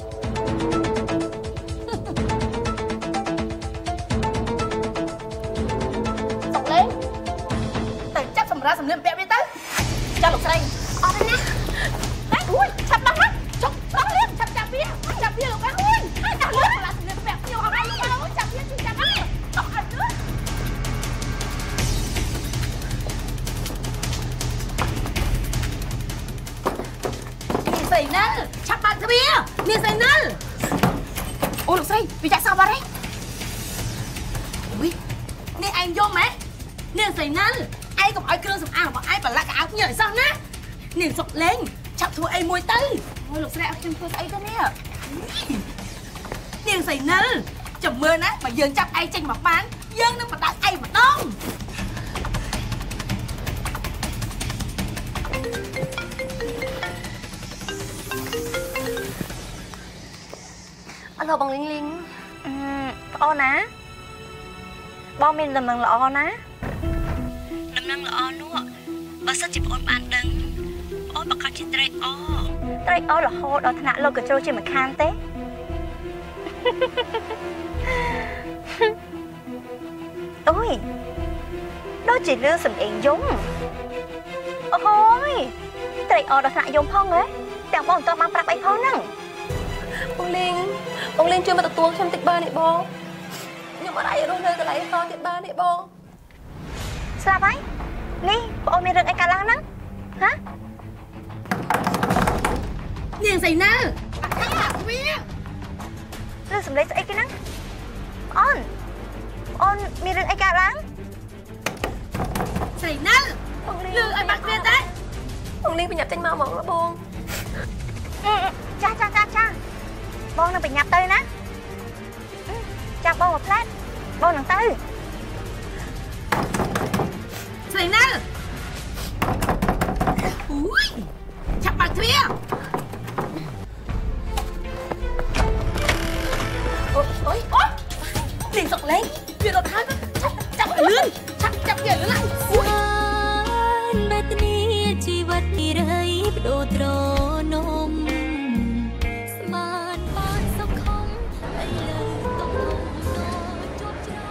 សុកលេងទៅចាប់សម្រាប់សម្លៀកបំពាក់វាទៅចាលោកស្រីអត់ទេណាអេអូយឆាប់ដល់ណាចុកដល់លៀបឆាប់ចាប់វាចាប់វាលោកអើអូយចាប់លៀបសម្រាប់សម្លៀកបំពាក់ខ្ញុំអត់ឯងលោកអើចាប់វាចាប់វាចុកអត់លឿនស្រីណាឆាប់បើកទ្វារនាងស្រីណាអូលោកស្រីវាចាក់សោះបាត់ហើយអូយនេះឯងយំហ៎នាងស្រីណាឯងកុំឲ្យគ្រឿងសម្អាងរបស់ឯងប្រឡាក់កៅអៅខ្ញុំឲ្យសោះណានាងសុកលេងឆាប់ធ្វើអីមួយទៅអូលោកស្រីឲ្យខ្ញុំធ្វើស្អីទៅនេះនាងស្រីណាចាំមើលណាបើយើងចាប់ឯងចេញមកបានយើងនឹងបដៅឯងម្ដងអឡូបងលីងលីងប្អូនណាបងមានដំណឹងល្អណាដំណឹងល្អនោះបើសិនជាប្អូនបានដឹងប្អូនប្រកាសជាត្រេកអរត្រេកអររហូតដល់ថ្នាក់លោកកញ្ជ្រោះជាមិនខានទេអូយដូចជាលឺសំឡេងយំអូយត្រេកអរដល់ថ្នាក់យំផងហ៎ទាំងបងមិនតបានប្រាប់អីផងហ្នឹងបងលីងបងលីងជួយមកទទួលខ្ញុំតិចបានទេបងខ្ញុំអត់អាចរស់នៅកន្លែងតទៀតបានទេបងស្លាប់ហើយនេះបងអូនមានរឿងអីកើតឡើងហ្នឹងហ៎នាងស្រីណាអត់ខាវារឿងសំឡេងស្អីគេហ្នឹងអូនអូនមានរឿងអីកើតឡើងស្រីណាបងលីងលឺឲ្យបាត់វាទេបងលីងបញ្ញាប់ចេញមកហ្មងបងចាចាចាចាបងនឹងបញ្ញាប់ទៅណាចាប់បងមកផ្លែតបងនឹងទៅស្រីណាអូយឆាប់បើកទ្វារអូយអូយអូយនាងសុកលេងវារត់ហើយឆាប់ចាប់ឲ្យលឿនឆាប់ចាប់វាលឿនអូយបែបនេះជីវិតនេះរៃបដូរត្រនំស្មានបានសុខខំឥឡូវต้องជប់ច្រ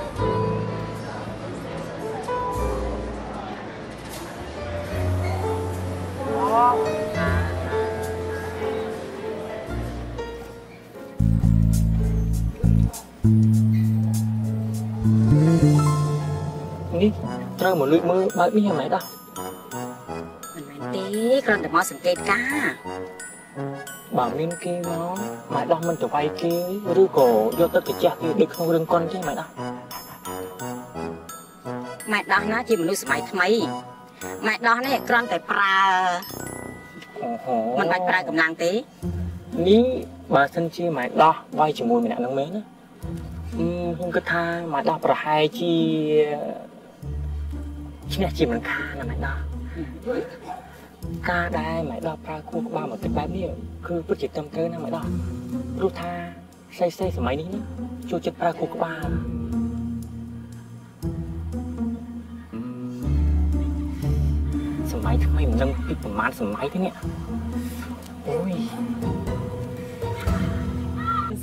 នេះត្រូវមកលួចមើលបែបនេះយ៉ាងម៉េចដែរមិនមែនទេគ្រាន់តែមកសង្កេតការបើមានគេមកម៉ែដោះមិនទៅវាយគេឬក៏យកទឹកត្រជាក់គេដូចក្នុងរឿងកុនចឹងម៉ែដោះម៉ែដោះណាជាមនុស្សសម័យថ្មីម៉ែដោះនេះគ្រាន់តែប្រើអូហូមិនបាច់ប្រើកម្លាំងទេនេះបើសិនជាម៉ែដោះវាយជាមួយម្នាក់នឹងមែនណាខ្ញុំគិតថាម៉ែដោះប្រហែលជាឈ្នះជាមិនខានណាម៉ែដោះការដែលម៉ែដោះប្រើខួរក្បាលមកទឹកបែបនេះគឺពិតជាត្រឹមត្រូវណាម៉ែដោះព្រោះថាស្អីៗសម័យនេះណាចូលចិត្តប្រើខួរក្បាលសម័យថ្មីមិនដឹងពីប្រហែលសម័យទេនេះអូយ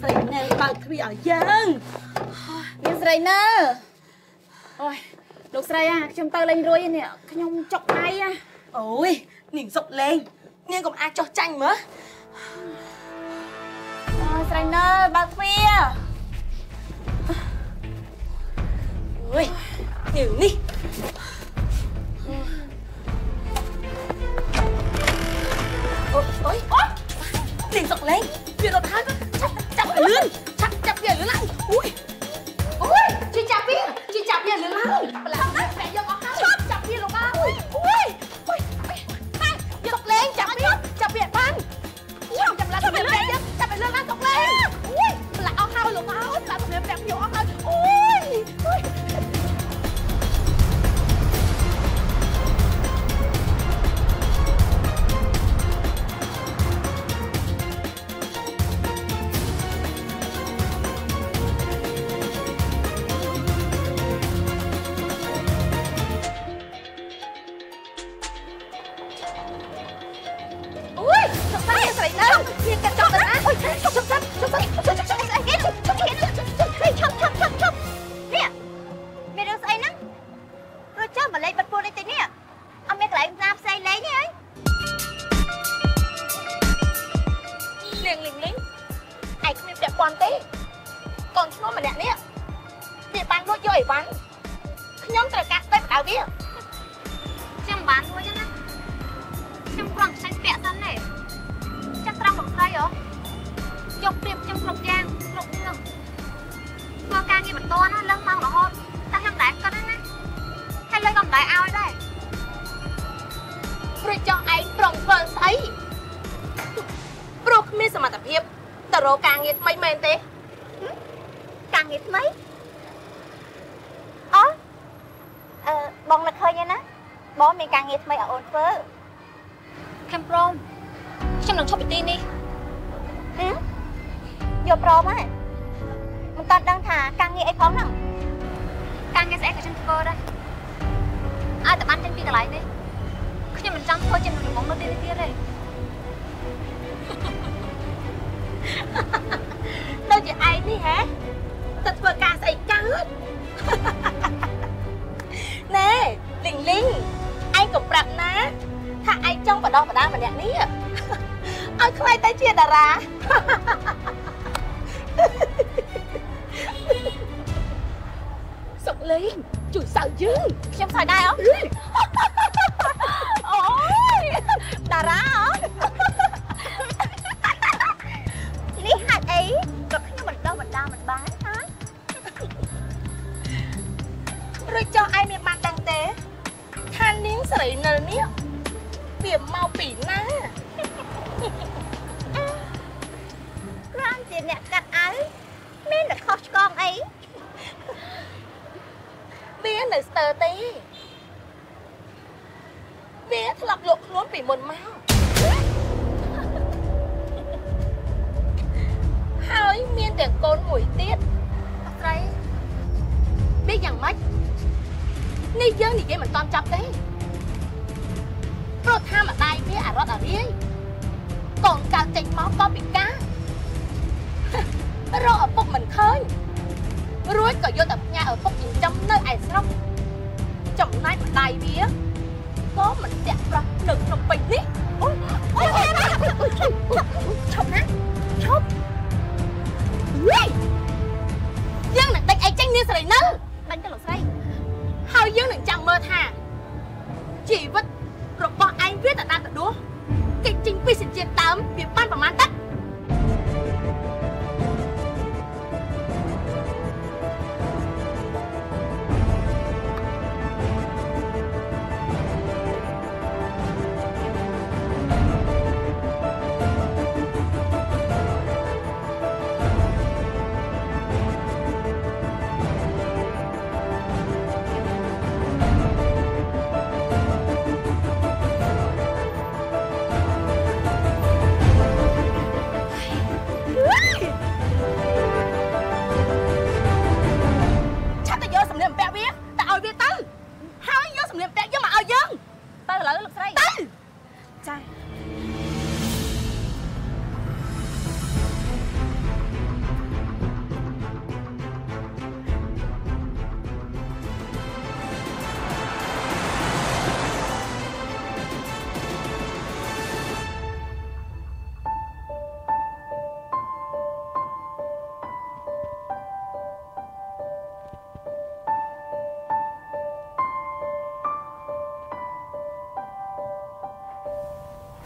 ស្រីណែបើកទ្វារឲ្យយើងនាងស្រីណែអូយលោកស្រីអាខ្ញុំទៅលេងរួយនេះខ្ញុំចុកដៃអាអូយនាងសុកលេងនាងកុំអាចចោះចាញ់មើលអូយស្រីណែបើកទ្វារអូយនាងនេះអូយអូយនាងសុកលេងវារត់ហើយចាប់ចាប់ឲ្យលឿនចាប់ចាប់វាលឿនឡើងអូយអូយជួយចាប់វាជួយចាប់វាលឿនឡើងប្លាក់ណាប្រែយកអស់ហើយចាប់ចាប់វាលោកអើយអូយអូយយកសុកលេងចាប់វាចាប់វាបានអូយចាប់ឡើងចាប់វាលឿនចាប់វាលឿនឡើងសុកលេងអូយប្លាក់អស់ហើយលោកអើយប្លាក់សុកលេងប្រែយកអស់ហើយអូយអូយ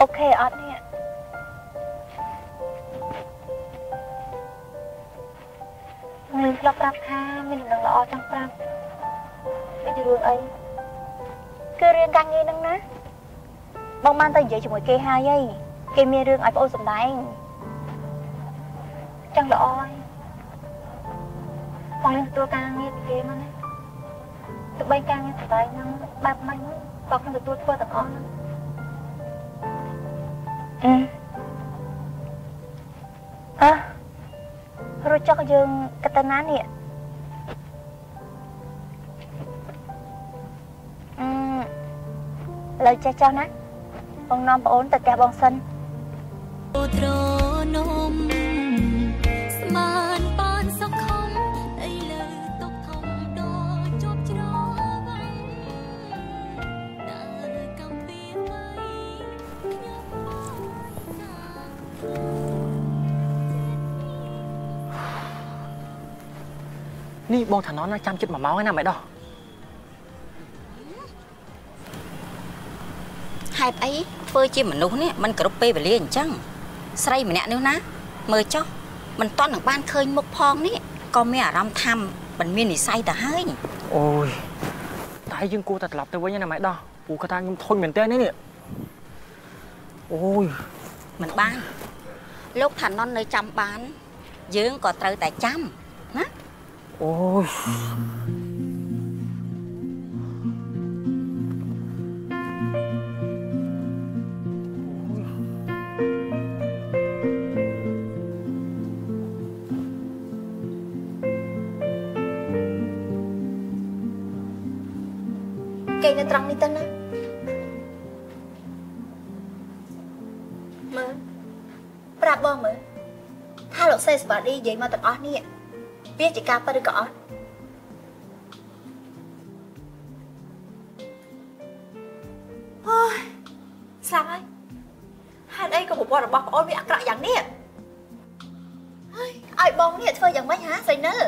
អូខេអត់នេះនឹងធ្លាប់ប្រាប់ថាមានដំណឹងល្អចង់ប្រាប់វាជារឿងអីគឺរឿងការងារហ្នឹងណាបងបានទៅនិយាយជាមួយគេហើយហីគេមានរឿងឲ្យប្អូនសម្ដែងចឹងល្អហើយបងនឹងទទួលការងារពីគេមកណាទោះបីការងារសម្ដែងហ្នឹងបែបម៉េចបងនឹងទទួលធ្វើទាំងអស់ហ្នឹងអឺអើរួចចុះយើងគិតទៅណានេះអឺលើចេះចុះណាបងនាំប្អូនទៅផ្ទះបងសិនត្រនំស្មានបានសុខខំអីលើទុកធំដល់ជប់ច្រវាំងដើរកំពីវ័យខ្ញុំនេះបងថាណនណាចាំចិត្តមួយម៉ោងឯណាមិនដោះហេតុអីធ្វើជាមនុស្សនេះมันគ្រប់ពេលវេលាអញ្ចឹងស្រីម្នាក់នេះណាមើលចុះមិនតន់នឹងបានឃើញមុខផងនេះក៏មានអារម្មណ៍ថាមិនមាននិស័យទៅហើយអូយតែយើងគួរតែត្រឡប់ទៅវិញណាមិនដោះពូគាត់ថាខ្ញុំធុញមែនតើនេះអូយមិនបានលោកថាណននៅចាំបានយើងក៏ត្រូវតែចាំណាអូយគេនៅត្រង់នេះទៅណាមើលប្រាប់បងមើលថាលោកសេសបាឌីនិយាយមកទាំងអស់នេះវាជាការពិតឬក៏អត់អូយស្លាប់ហើយហេតុអីក៏ប្រព័ន្ធរបស់ប្អូនវាអាក្រក់យ៉ាងនេះហើយឲ្យបងនេះធ្វើយ៉ាងម៉េចហាស្រីនៅ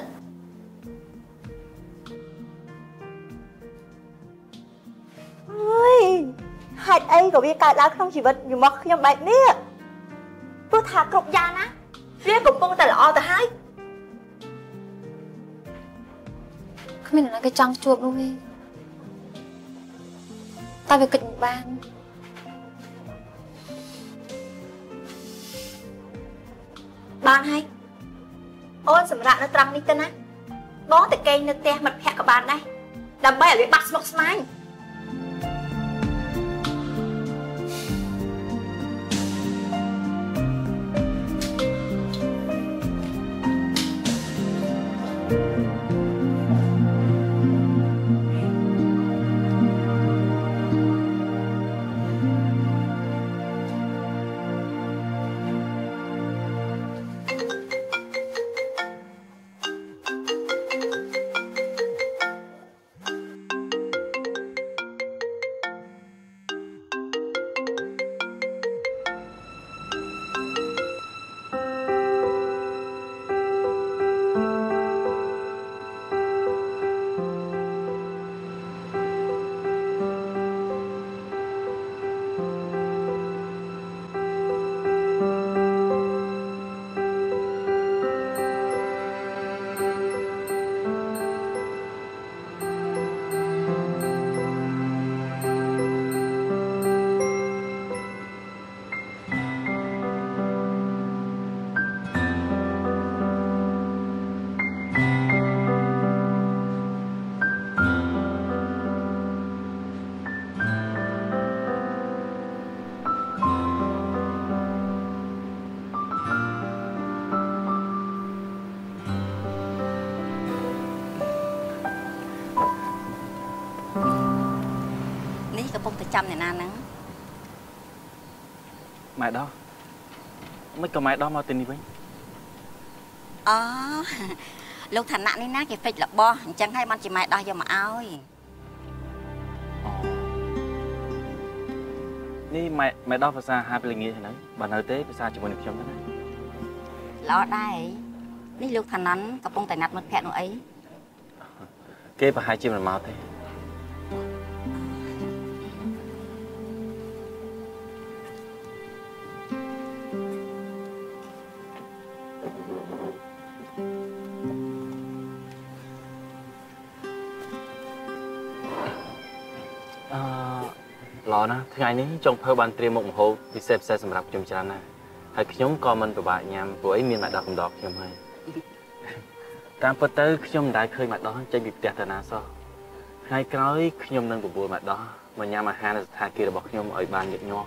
អើយហេតុអីក៏វាកើតឡើងក្នុងជីវិតរបស់ខ្ញុំបែបនេះព្រោះថាគ្រប់យ៉ាងណាវាកំពុងតែល្អទៅហើយគ្មានអ្នកណាគេចង់ជួបនោះទេតែវាគិតមិនបានបានហើយអូនសម្រាប់នៅត្រង់នេះទៅណាបងតែគេងនៅផ្ទះមិត្តភក្តិក៏បានដែរដើម្បីឲ្យវាបាត់ស្មុគស្មាញកំពុងតែចាំអ្នកណាហ្នឹងម៉ែដោះមិនក៏ម៉ែដោះមកទីនេះវិញអូលោកឋានៈនេះណាគេពេចរបស់អញ្ចឹងហើយបានជាម៉ែដោះយកមកឲ្យនេះម៉ែម៉ែដោះភាសាហាពីល្ងាចហ្នឹងបើនៅទេភាសាជាមួយនឹងខ្ញុំណាល្អដែរនេះលោកឋានៈកំពុងតែណាត់មិត្តភក្តិនោះអីគេប្រហែលជាមិនមកទេល្អណាស់ថ្ងៃនេះចុងភៅបានត្រៀមមុខម្ហូបពិសេសពិសេសសម្រាប់ខ្ញុំច្រើនណាស់ហើយខ្ញុំក៏មិនពិបាកញ៉ាំព្រោះអីមានម្ដងកំដរខ្ញុំហើយតាមពិតទៅខ្ញុំមិនដែលឃើញម្ដងចេញពីផ្ទះតាណាសោះថ្ងៃក្រោយខ្ញុំនឹងបបួលម្ដងមកញ៉ាំអាហារនៅស្ថានភាពរបស់ខ្ញុំឲ្យបានញឹកញាប់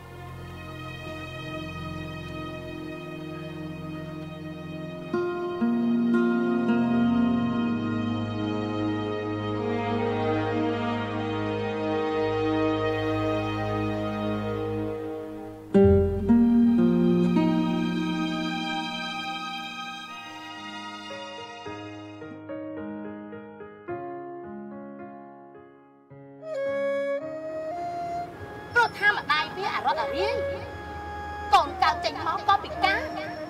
ថាម្ដាយវាអារត់អារាយកូនកើតចេញមកក៏ពិការ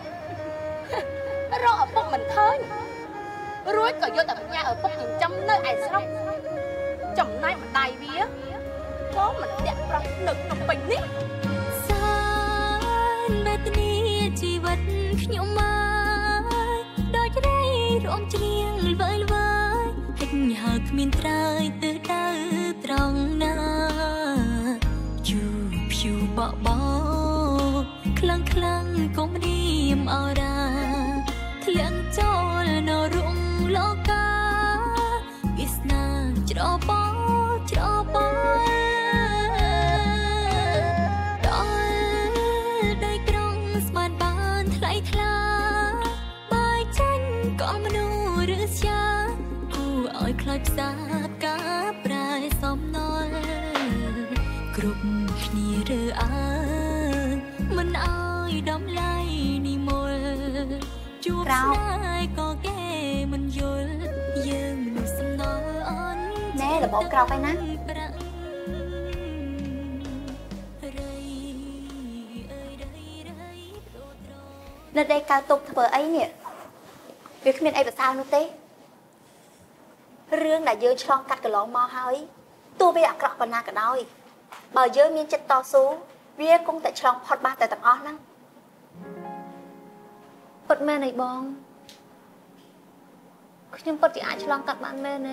រកឪពុកមិនឃើញរួចក៏យកតែផ្ញើឪពុកចិញ្ចឹមនៅឯស្រុកចំណែកម្ដាយវាក៏មិនតាក់ប្រោះនៅក្នុងពេញនេះសានបេតនីជីវិតខ្ញុំមកដូចរីរំច្រៀងល្វើយល្វើយហិចហើគ្មានត្រើយទៅដៅត្រង់ណាបបោខ្លាំងខ្លាំងកុំរៀមអរាធ្លាក់ចូលនៅរងលោកាវាសនាច្របោច្របោដល់ដៃក្រងស្មានបានថ្លៃថ្លាបាយចាញ់ក៏មនុស្សឬស្យាគួរឲ្យខ្លាចផ្សាការប្រែសំណល់គ្រប់គ្នារើអើមិនអើយដំឡៃនិមលជួបស្នេហ៍ក៏គេមិនយល់យើងមនុស្សសំណល់អន់ណែរបបក្រោកឯណានៅដេកកៅទុកធ្វើអីនេះវាគ្មានអីប្រសើរនោះទេរឿងដែលយើងឆ្លងកាត់កន្លងមកហើយទោះវាអាក្រក់ប៉ុណ្ណាក៏ដោយបើយើងមានចិត្តតស៊ូវាគង់តែឆ្លងផុតបានតែទាំងអស់ហ្នឹងពិតមែនអីបងខ្ញុំពិតជាអាចឆ្លងកាត់បានមែនទេ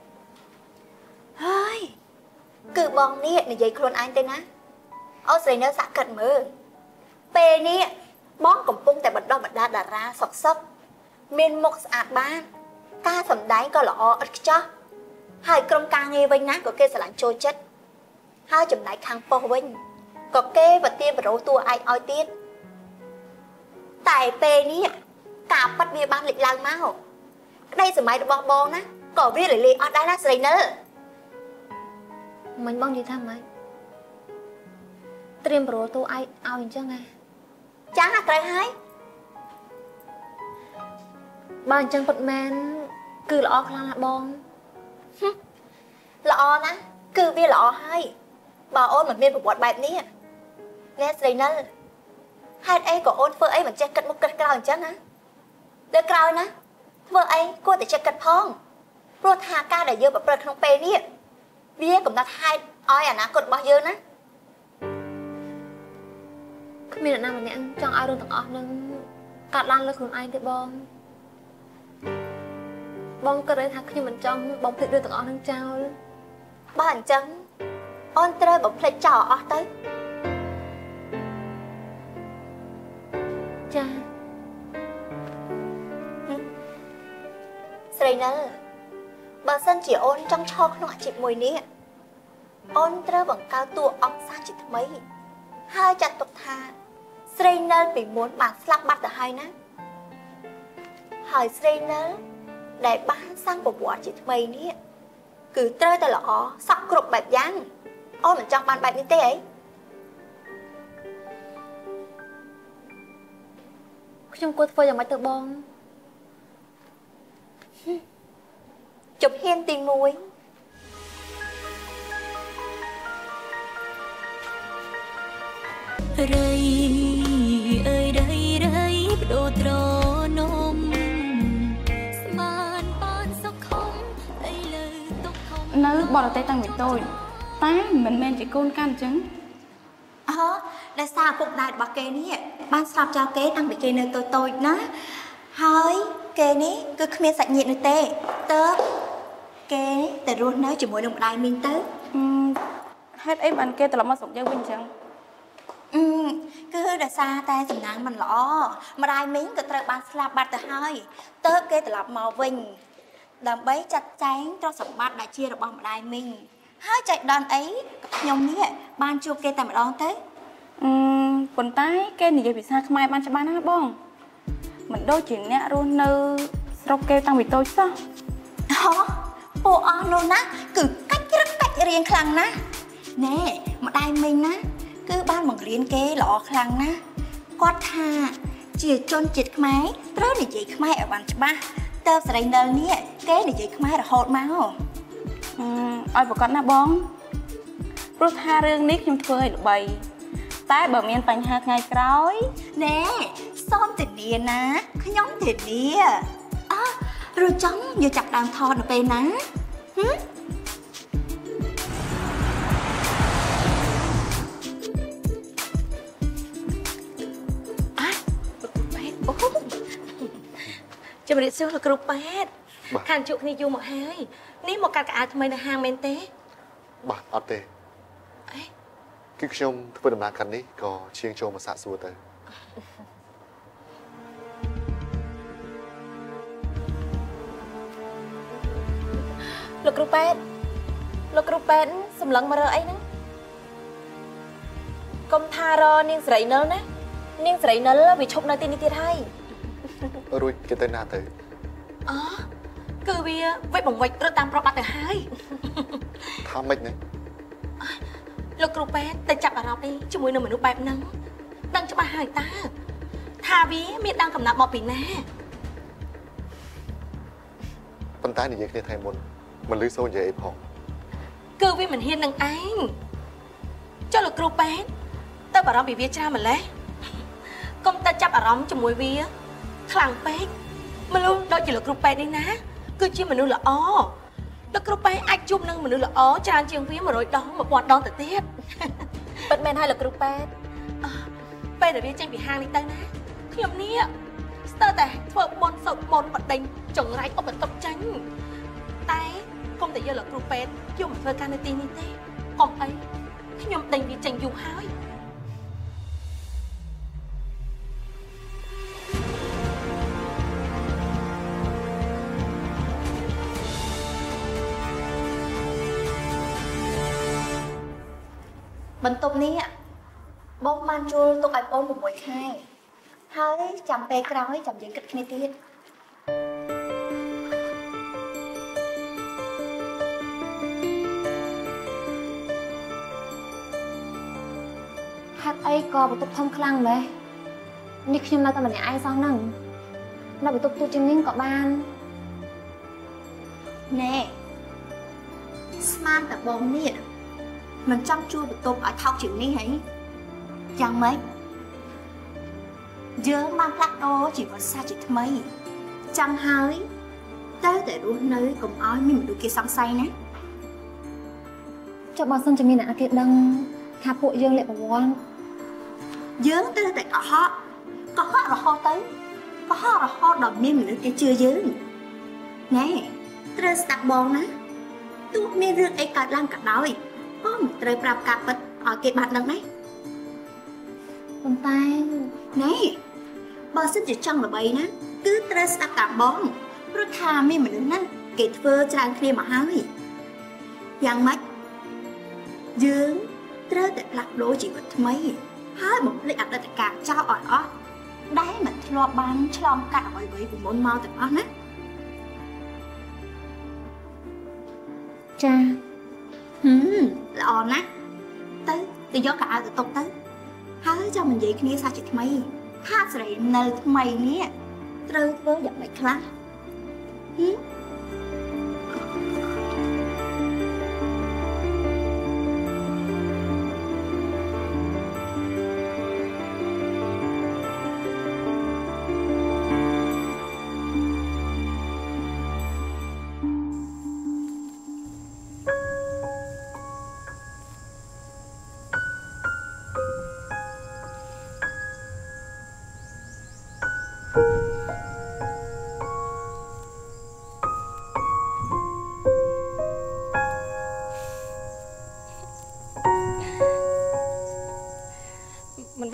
ហើយគឺបងនេះនិយាយខ្លួនឯងទេណាអូស្រីនៅសាក់កិតមើលពេលនេះបងកំពុងតែបណ្ដោះបណ្ដាលតារាសុកសុកមានមុខស្អាតបានការសម្ដែងក៏ល្អឥតខ្ចោះហើយក្រុមការងារវិញណាក៏គេស្រឡាញ់ចូលចិត្តហើយចំណែកខាងប៉ុស្តិ៍វិញក៏គេប្រទានបរិោតួឯកឲ្យទៀតតែពេលនេះការប៉ັດវាបានលេចឡើងមកក្តីសម័យរបស់បងណាក៏វារលាយអស់ដែរណាស្រីនិលមិនបងនិយាយថាម៉េចត្រៀមបរិោតួឯកឲ្យអញ្ចឹងណាចាស់ត្រូវហើយបើអញ្ចឹងពិតមែនគឺល្អខ្លាំងណាស់បងល្អណាស់គឺវាល្អហើយបើអូនមិនមានប្រវត្តិបែបនេះអ្នកស្រីនិលហេតុអីក៏អូនធ្វើអីមិនចេះគិតមុខគិតក្រោយអញ្ចឹងណាលើក្រោយណាធ្វើអីគួរតែចេះគិតផងព្រោះថាការដែលយើងប្រព្រឹត្តក្នុងពេលនេះវាកំណត់ហេតុឲ្យអនាគតរបស់យើងណាគ្មានអ្នកណាម្នាក់ចង់ឲ្យរឿងទាំងអស់នឹងកាត់ឡើងលើខ្លួនឯងទេបងបងគិតថាខ្ញុំមិនចង់បំភ្លេចរឿងទាំងអស់នឹងចោលបើអញ្ចឹងអូនត្រូវបំភ្លេចចោលអស់ទៅចាស្រីនិលបើសិនជាអូនចង់ឈរក្នុងអាជីពមួយនេះអូនត្រូវបង្កើតតួអង្គសាស្ត្រជាថ្មីហើយចាត់ទុកថាស្រីនិលពីមុនបានស្លាប់បាត់ទៅហើយណាហើយស្រីនិលដែលបានសាងប្រវត្តិជាថ្មីនេះគឺត្រូវតែល្អសក់គ្រប់បែបយ៉ាងអូនមិនចង់បានបែបនេះទេអីខ្ញុំគួរធ្វើយ៉ាងម៉េចទៅបងជប់ហ៊ានទីមួយរៃអើយរៃរៃបដូរត្រនំស្មានបានសុខខំអីលើទុកធំនៅបរទេសតាំងពីតូចតែមិនមែនជាកូនកាន់អញ្ចឹងអើដែលសារពុកដែររបស់គេនេះបានស្លាប់ចោលគេតាំងពីគេនៅតូចតូចណាហើយគេនេះគឺគ្មានសាច់ញាតិនោះទេតើគេទៅរស់នៅជាមួយនឹងម្ដាយមីងទៅហេតុអីបានគេត្រឡប់មកស្រុកយើងវិញអញ្ចឹងអឺគឺដោយសារតែសំណាងមិនល្អម្ដាយមីងក៏ត្រូវបានស្លាប់បាត់ទៅហើយទើបគេត្រឡប់មកវិញដើម្បីចាត់ចែងទ្រព្យសម្បត្តិដែលជារបស់ម្ដាយមីងហើយចៃដន្យអីខ្ញុំនេះបានជួបគេតែម្ដងទៅអឺប៉ុន្តែគេនិយាយភាសាខ្មែរបានច្បាស់ណាស់បងមិនដូចជាអ្នករស់នៅស្រុកគេតាំងពីតូចសោះហ៎ពួកអស់នោះណាគឺកាច់រឹកកាច់រៀងខ្លាំងណាស់ណែម្ដាយមីងណាគឺបានបង្រៀនគេល្អខ្លាំងណាស់គាត់ថាជាជនជាតិខ្មែរត្រូវនិយាយខ្មែរឲ្យបានច្បាស់តើស្រីនិលនេះគេនិយាយខ្មែររហូតមកអឺឲ្យប្រកាសណាបងព្រោះថារឿងនេះខ្ញុំធ្វើឲ្យល្បីតែបើមានបញ្ហាថ្ងៃក្រោយណែសូមធានាណាខ្ញុំធានាអើរចំយកចាប់ដើមថតនៅពេលណាហឹមជំរាបសួរលោកគ្រូប៉ែតខានជួបគ្នាយូរមកហើយនេះមកកាត់កៅអៅថ្មីនៅហាងមែនទេបាទអត់ទេគឺខ្ញុំធ្វើដំណើរកាត់នេះក៏ឈៀងចូលមកសាកសួរទៅលោកគ្រូប៉ែតលោកគ្រូប៉ែតសម្លឹងមករកអីហ្នឹងកុំថារនាងស្រីនិលណានាងស្រីនិលវាឈប់នៅទីនេះទៀតហើយរួចគេទៅណាទៅអូគឺវាវិបង្វិចរត់តាមប្របបាត់ទៅហើយថាម៉េចនេះលោកគ្រូប៉ែតទៅចាប់អារម្មណ៍អីជាមួយនឹងមនុស្សបែបហ្នឹងដឹងច្បាស់ហើយតើថាវាមានដើមកំណត់មកពីណាប៉ុន្តែនិយាយគ្នាថ្ងៃមុនមិនលឺសូរនិយាយអីផងគឺវាមិនហ៊ាននឹងឯងចុះលោកគ្រូប៉ែតទៅបារម្ភពីវាច្រើនម្លេះកុំតែចាប់អារម្មណ៍ជាមួយវាខ្លាំងពេកមនុស្សដូចជាលោកគ្រូប៉ែតនេះណាគឺជាមនុស្សល្អលោកគ្រូប៉ែតអាចជួបនឹងមនុស្សល្អច្រើនជាងវាមួយរយដងមួយពាន់ដងទៅទៀតពិតមែនហើយលោកគ្រូប៉ែតពេលដែលវាចេញពីហាងនេះទៅណាខ្ញុំនេះស្ទើរតែធ្វើបន់សុកបន់បដិញចង្រៃឧបតុកចាញ់តែកុំតែយកលោកគ្រូប៉ែតយកមកធ្វើការនៅទីនេះទេកុំអីខ្ញុំដេញវាចេញយូរហើយបន្ទប់នេះបងបានជួលទុកឲ្យបង៦ខែហើយចាំពេលក្រោយចាំយើងគិតគ្នាទៀតហេតុអីក៏បន្ទប់ធំខ្លាំងម៉េះនេះខ្ញុំនៅតែម្នាក់ឯងសោះហ្នឹងនៅបន្ទប់ទូជាងនេះក៏បានណែស្មានតែបងនេះមិនចង់ជួលបន្ទប់ឲ្យថោកជាងនេះហីយ៉ាងម៉េចយើងបានផ្លាស់ប្ដូរជីវិតសាជាថ្មីចាំហើយទៅតែរស់នៅកុំឲ្យមានមនុស្សគេសង្ស័យណាចុះបើសិនជាមានអ្នកគេដឹងថាពួកយើងលាក់ប្រវត្តិយើងទៅតែកុហកកុហករហូតទៅកុហករហូតដល់មានមនុស្សគេជឿយើងណែត្រូវស្ដាប់បងណាទោះមានរឿងអីកើតឡើងក៏ដោយបងត្រូវប្រាប់ការពិតឲ្យគេបានដឹងដែរប៉ុន្តែណែបើសិនជាចង់ល្បីណាគឺត្រូវស្ដាប់តាមបងព្រោះថាមានមនុស្សណាគេធ្វើច្រើនគ្នាមកហើយយ៉ាងម៉េចយើងត្រូវតែផ្លាស់ប្ដូរជីវិតថ្មីហើយបំភ្លេចអតីតកាលចោលអត់អស់ដែលមិនធ្លាប់បានឆ្លងកាត់អ្វីៗពីមុនមកទាំងអស់ណាចាហឹមល្អណាស់ទៅទៅយកកៅអៅទៅទុកទៅហើយចាំនិយាយគ្នាសាជាថ្មីថាស្រីនៅថ្មីនេះត្រូវធ្វើយ៉ាងម៉េចខ្លះហឹម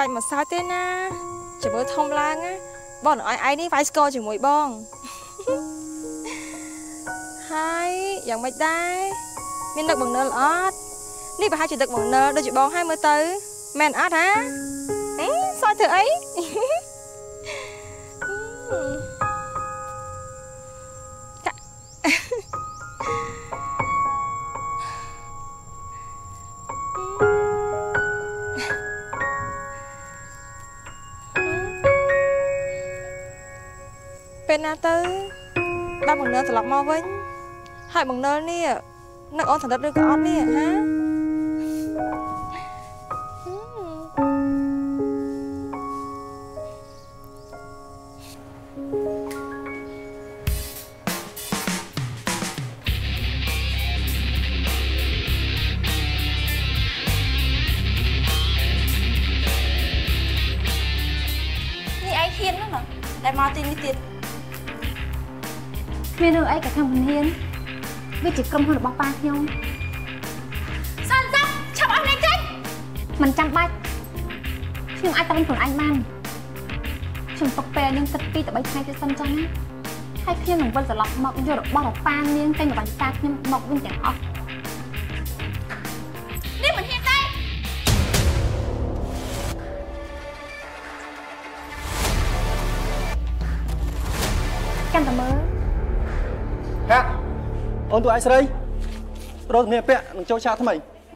ច់ម្សៅទេណាចាំមើលធំឡើងណាបងឲ្យឯងនេះវាយស្គរជាមួយបងហើយយ៉ាងម៉េចដែរមានដឹកបង្និលអត់នេះប្រហែលជាដឹកបង្និលដូចជាបងហើយមើលទៅមែនអត់ហាអេសោះធ្វើអីពេលណាទៅដាក់បង្និលត្រឡប់មកវិញហើយបង្និលនេះនឹកអូនសន្តិឬក៏អត់នេះហានេះឯងហ៊ានហ្នឹងណាតែមកទីនេះទៀតមានរឿងអីក៏ខំហ៊ានវាជាក្រុមហ៊ុនរបស់ប៉ាខ្ញុំសាន់សាន់ឆាប់អស់នេះចេញមិនចាំបាច់ខ្ញុំអាចតាមខ្លួនឯងបានខ្ញុំទុកពេលនាងទឹកពីរទៅបីថ្ងៃទៀតសិនចុះណាហើយខ្ញុំនឹងវិលត្រឡប់មកយករបស់របស់ប៉ានាងចេញមកបាញ់តាខ្ញុំមកវិញទាំងអស់នេះមិនហ៊ានទេចាំតើមើលហាក់អូនទូឯងស្រីរត់គ្នាពាក់នឹងចូលឆាកថ្មី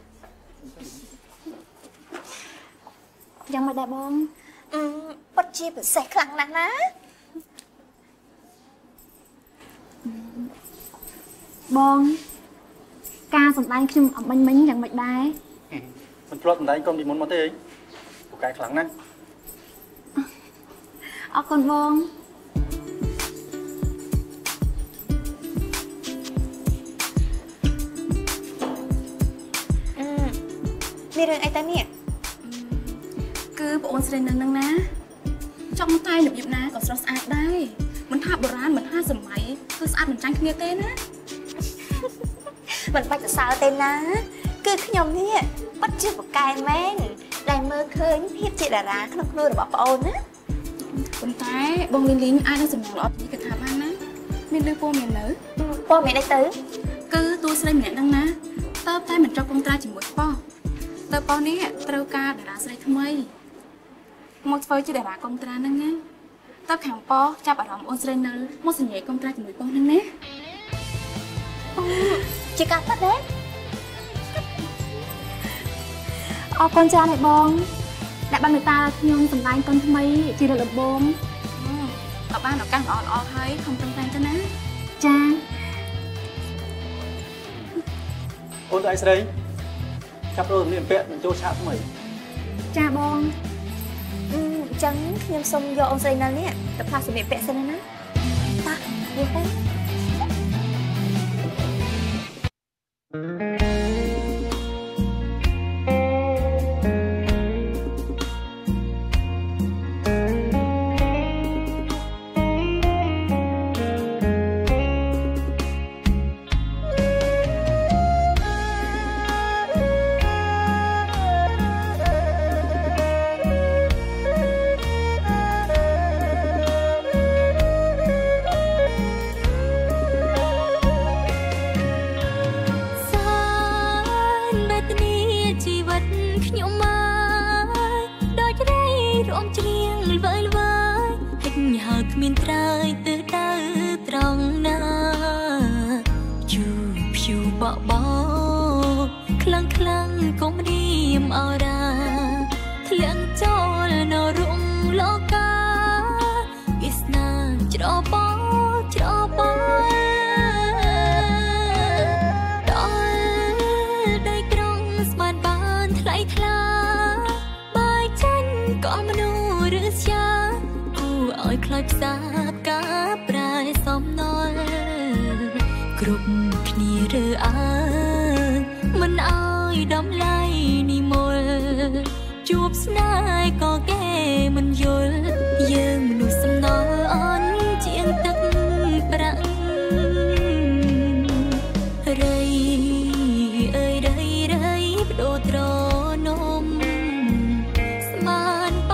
យ៉ាងម៉េចដែរបងអឺពិតជាពិសេសខ្លាំងណាស់ណាបងការសម្ដែងខ្ញុំអំបញ្ញមិញយ៉ាងម៉េចដែរមិនធ្លាប់សម្ដែងកុំពីមុនមកទេអីពូកែខ្លាំងណាស់អរគុណបងមានរឿងអីទៅនេះគឺបងអូនស្រីនៅនឹងណាចង់តែរបៀបណាក៏ស្រស់ស្អាតដែរមិនថាបុរាណមិនថាសម័យគឺស្អាតមិនចាញ់គ្នាទេណាមិនបាច់សរសើរទេណាគឺខ្ញុំនេះពិតជាប្រកែមែនដែលមើលឃើញភាពជាតារាក្នុងខ្លួនរបស់ប្អូនណាប៉ុន្តែបងលីងលីងអាចនឹងសំណងល្អនេះគឺថាបានណាមានលឺពណ៌មាននៅពណ៌មានអីទៅគឺតួស្រីម្នាក់ហ្នឹងណាតើតែមិនចប់កុំត្រាជាមួយប៉ោះតើប៉ោះនេះត្រូវការតារាស្រីថ្មីមកធ្វើជាតារាកុំត្រាហ្នឹងណាតើខាងប៉ោះចាប់អារម្មណ៍អូនស្រីនៅមកសញ្ញាកុំត្រាជាមួយប៉ោះហ្នឹងណាជាការពិតទេអរគុណច្រើនឯបងដែលបានមេត្តាខ្ញុំសម្ដែងកូនថ្មីជាលើកដំបូងអើបានឱកាសល្អល្អហើយខំប្រឹងប្រែងទៅណាចាអូនឯងស្រីចាប់រត់សម្លៀកបំពាក់នឹងចូលឆាកថ្មីចាបងអញ្ចឹងខ្ញុំសុំយកអូនស្រីនៅនេះទៅផ្លាស់សម្លៀកបំពាក់សិនណាតាយកទៅស្មានប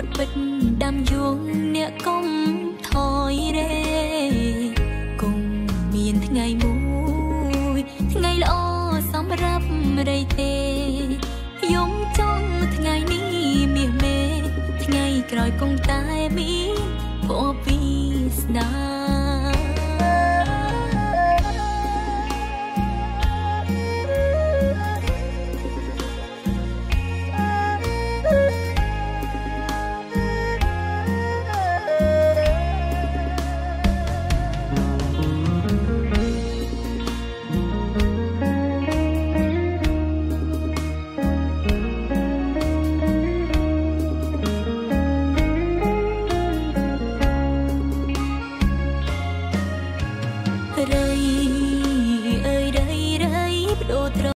គាត់ពិតដាំយងអ្នកកុំថយរេគង់មានថ្ងៃមួយថ្ងៃល្អសម្រាប់រីទេយំចង់ថ្ងៃនេះមាសមេថ្ងៃក្រោយគង់តែមានពណ៌ពីស្នា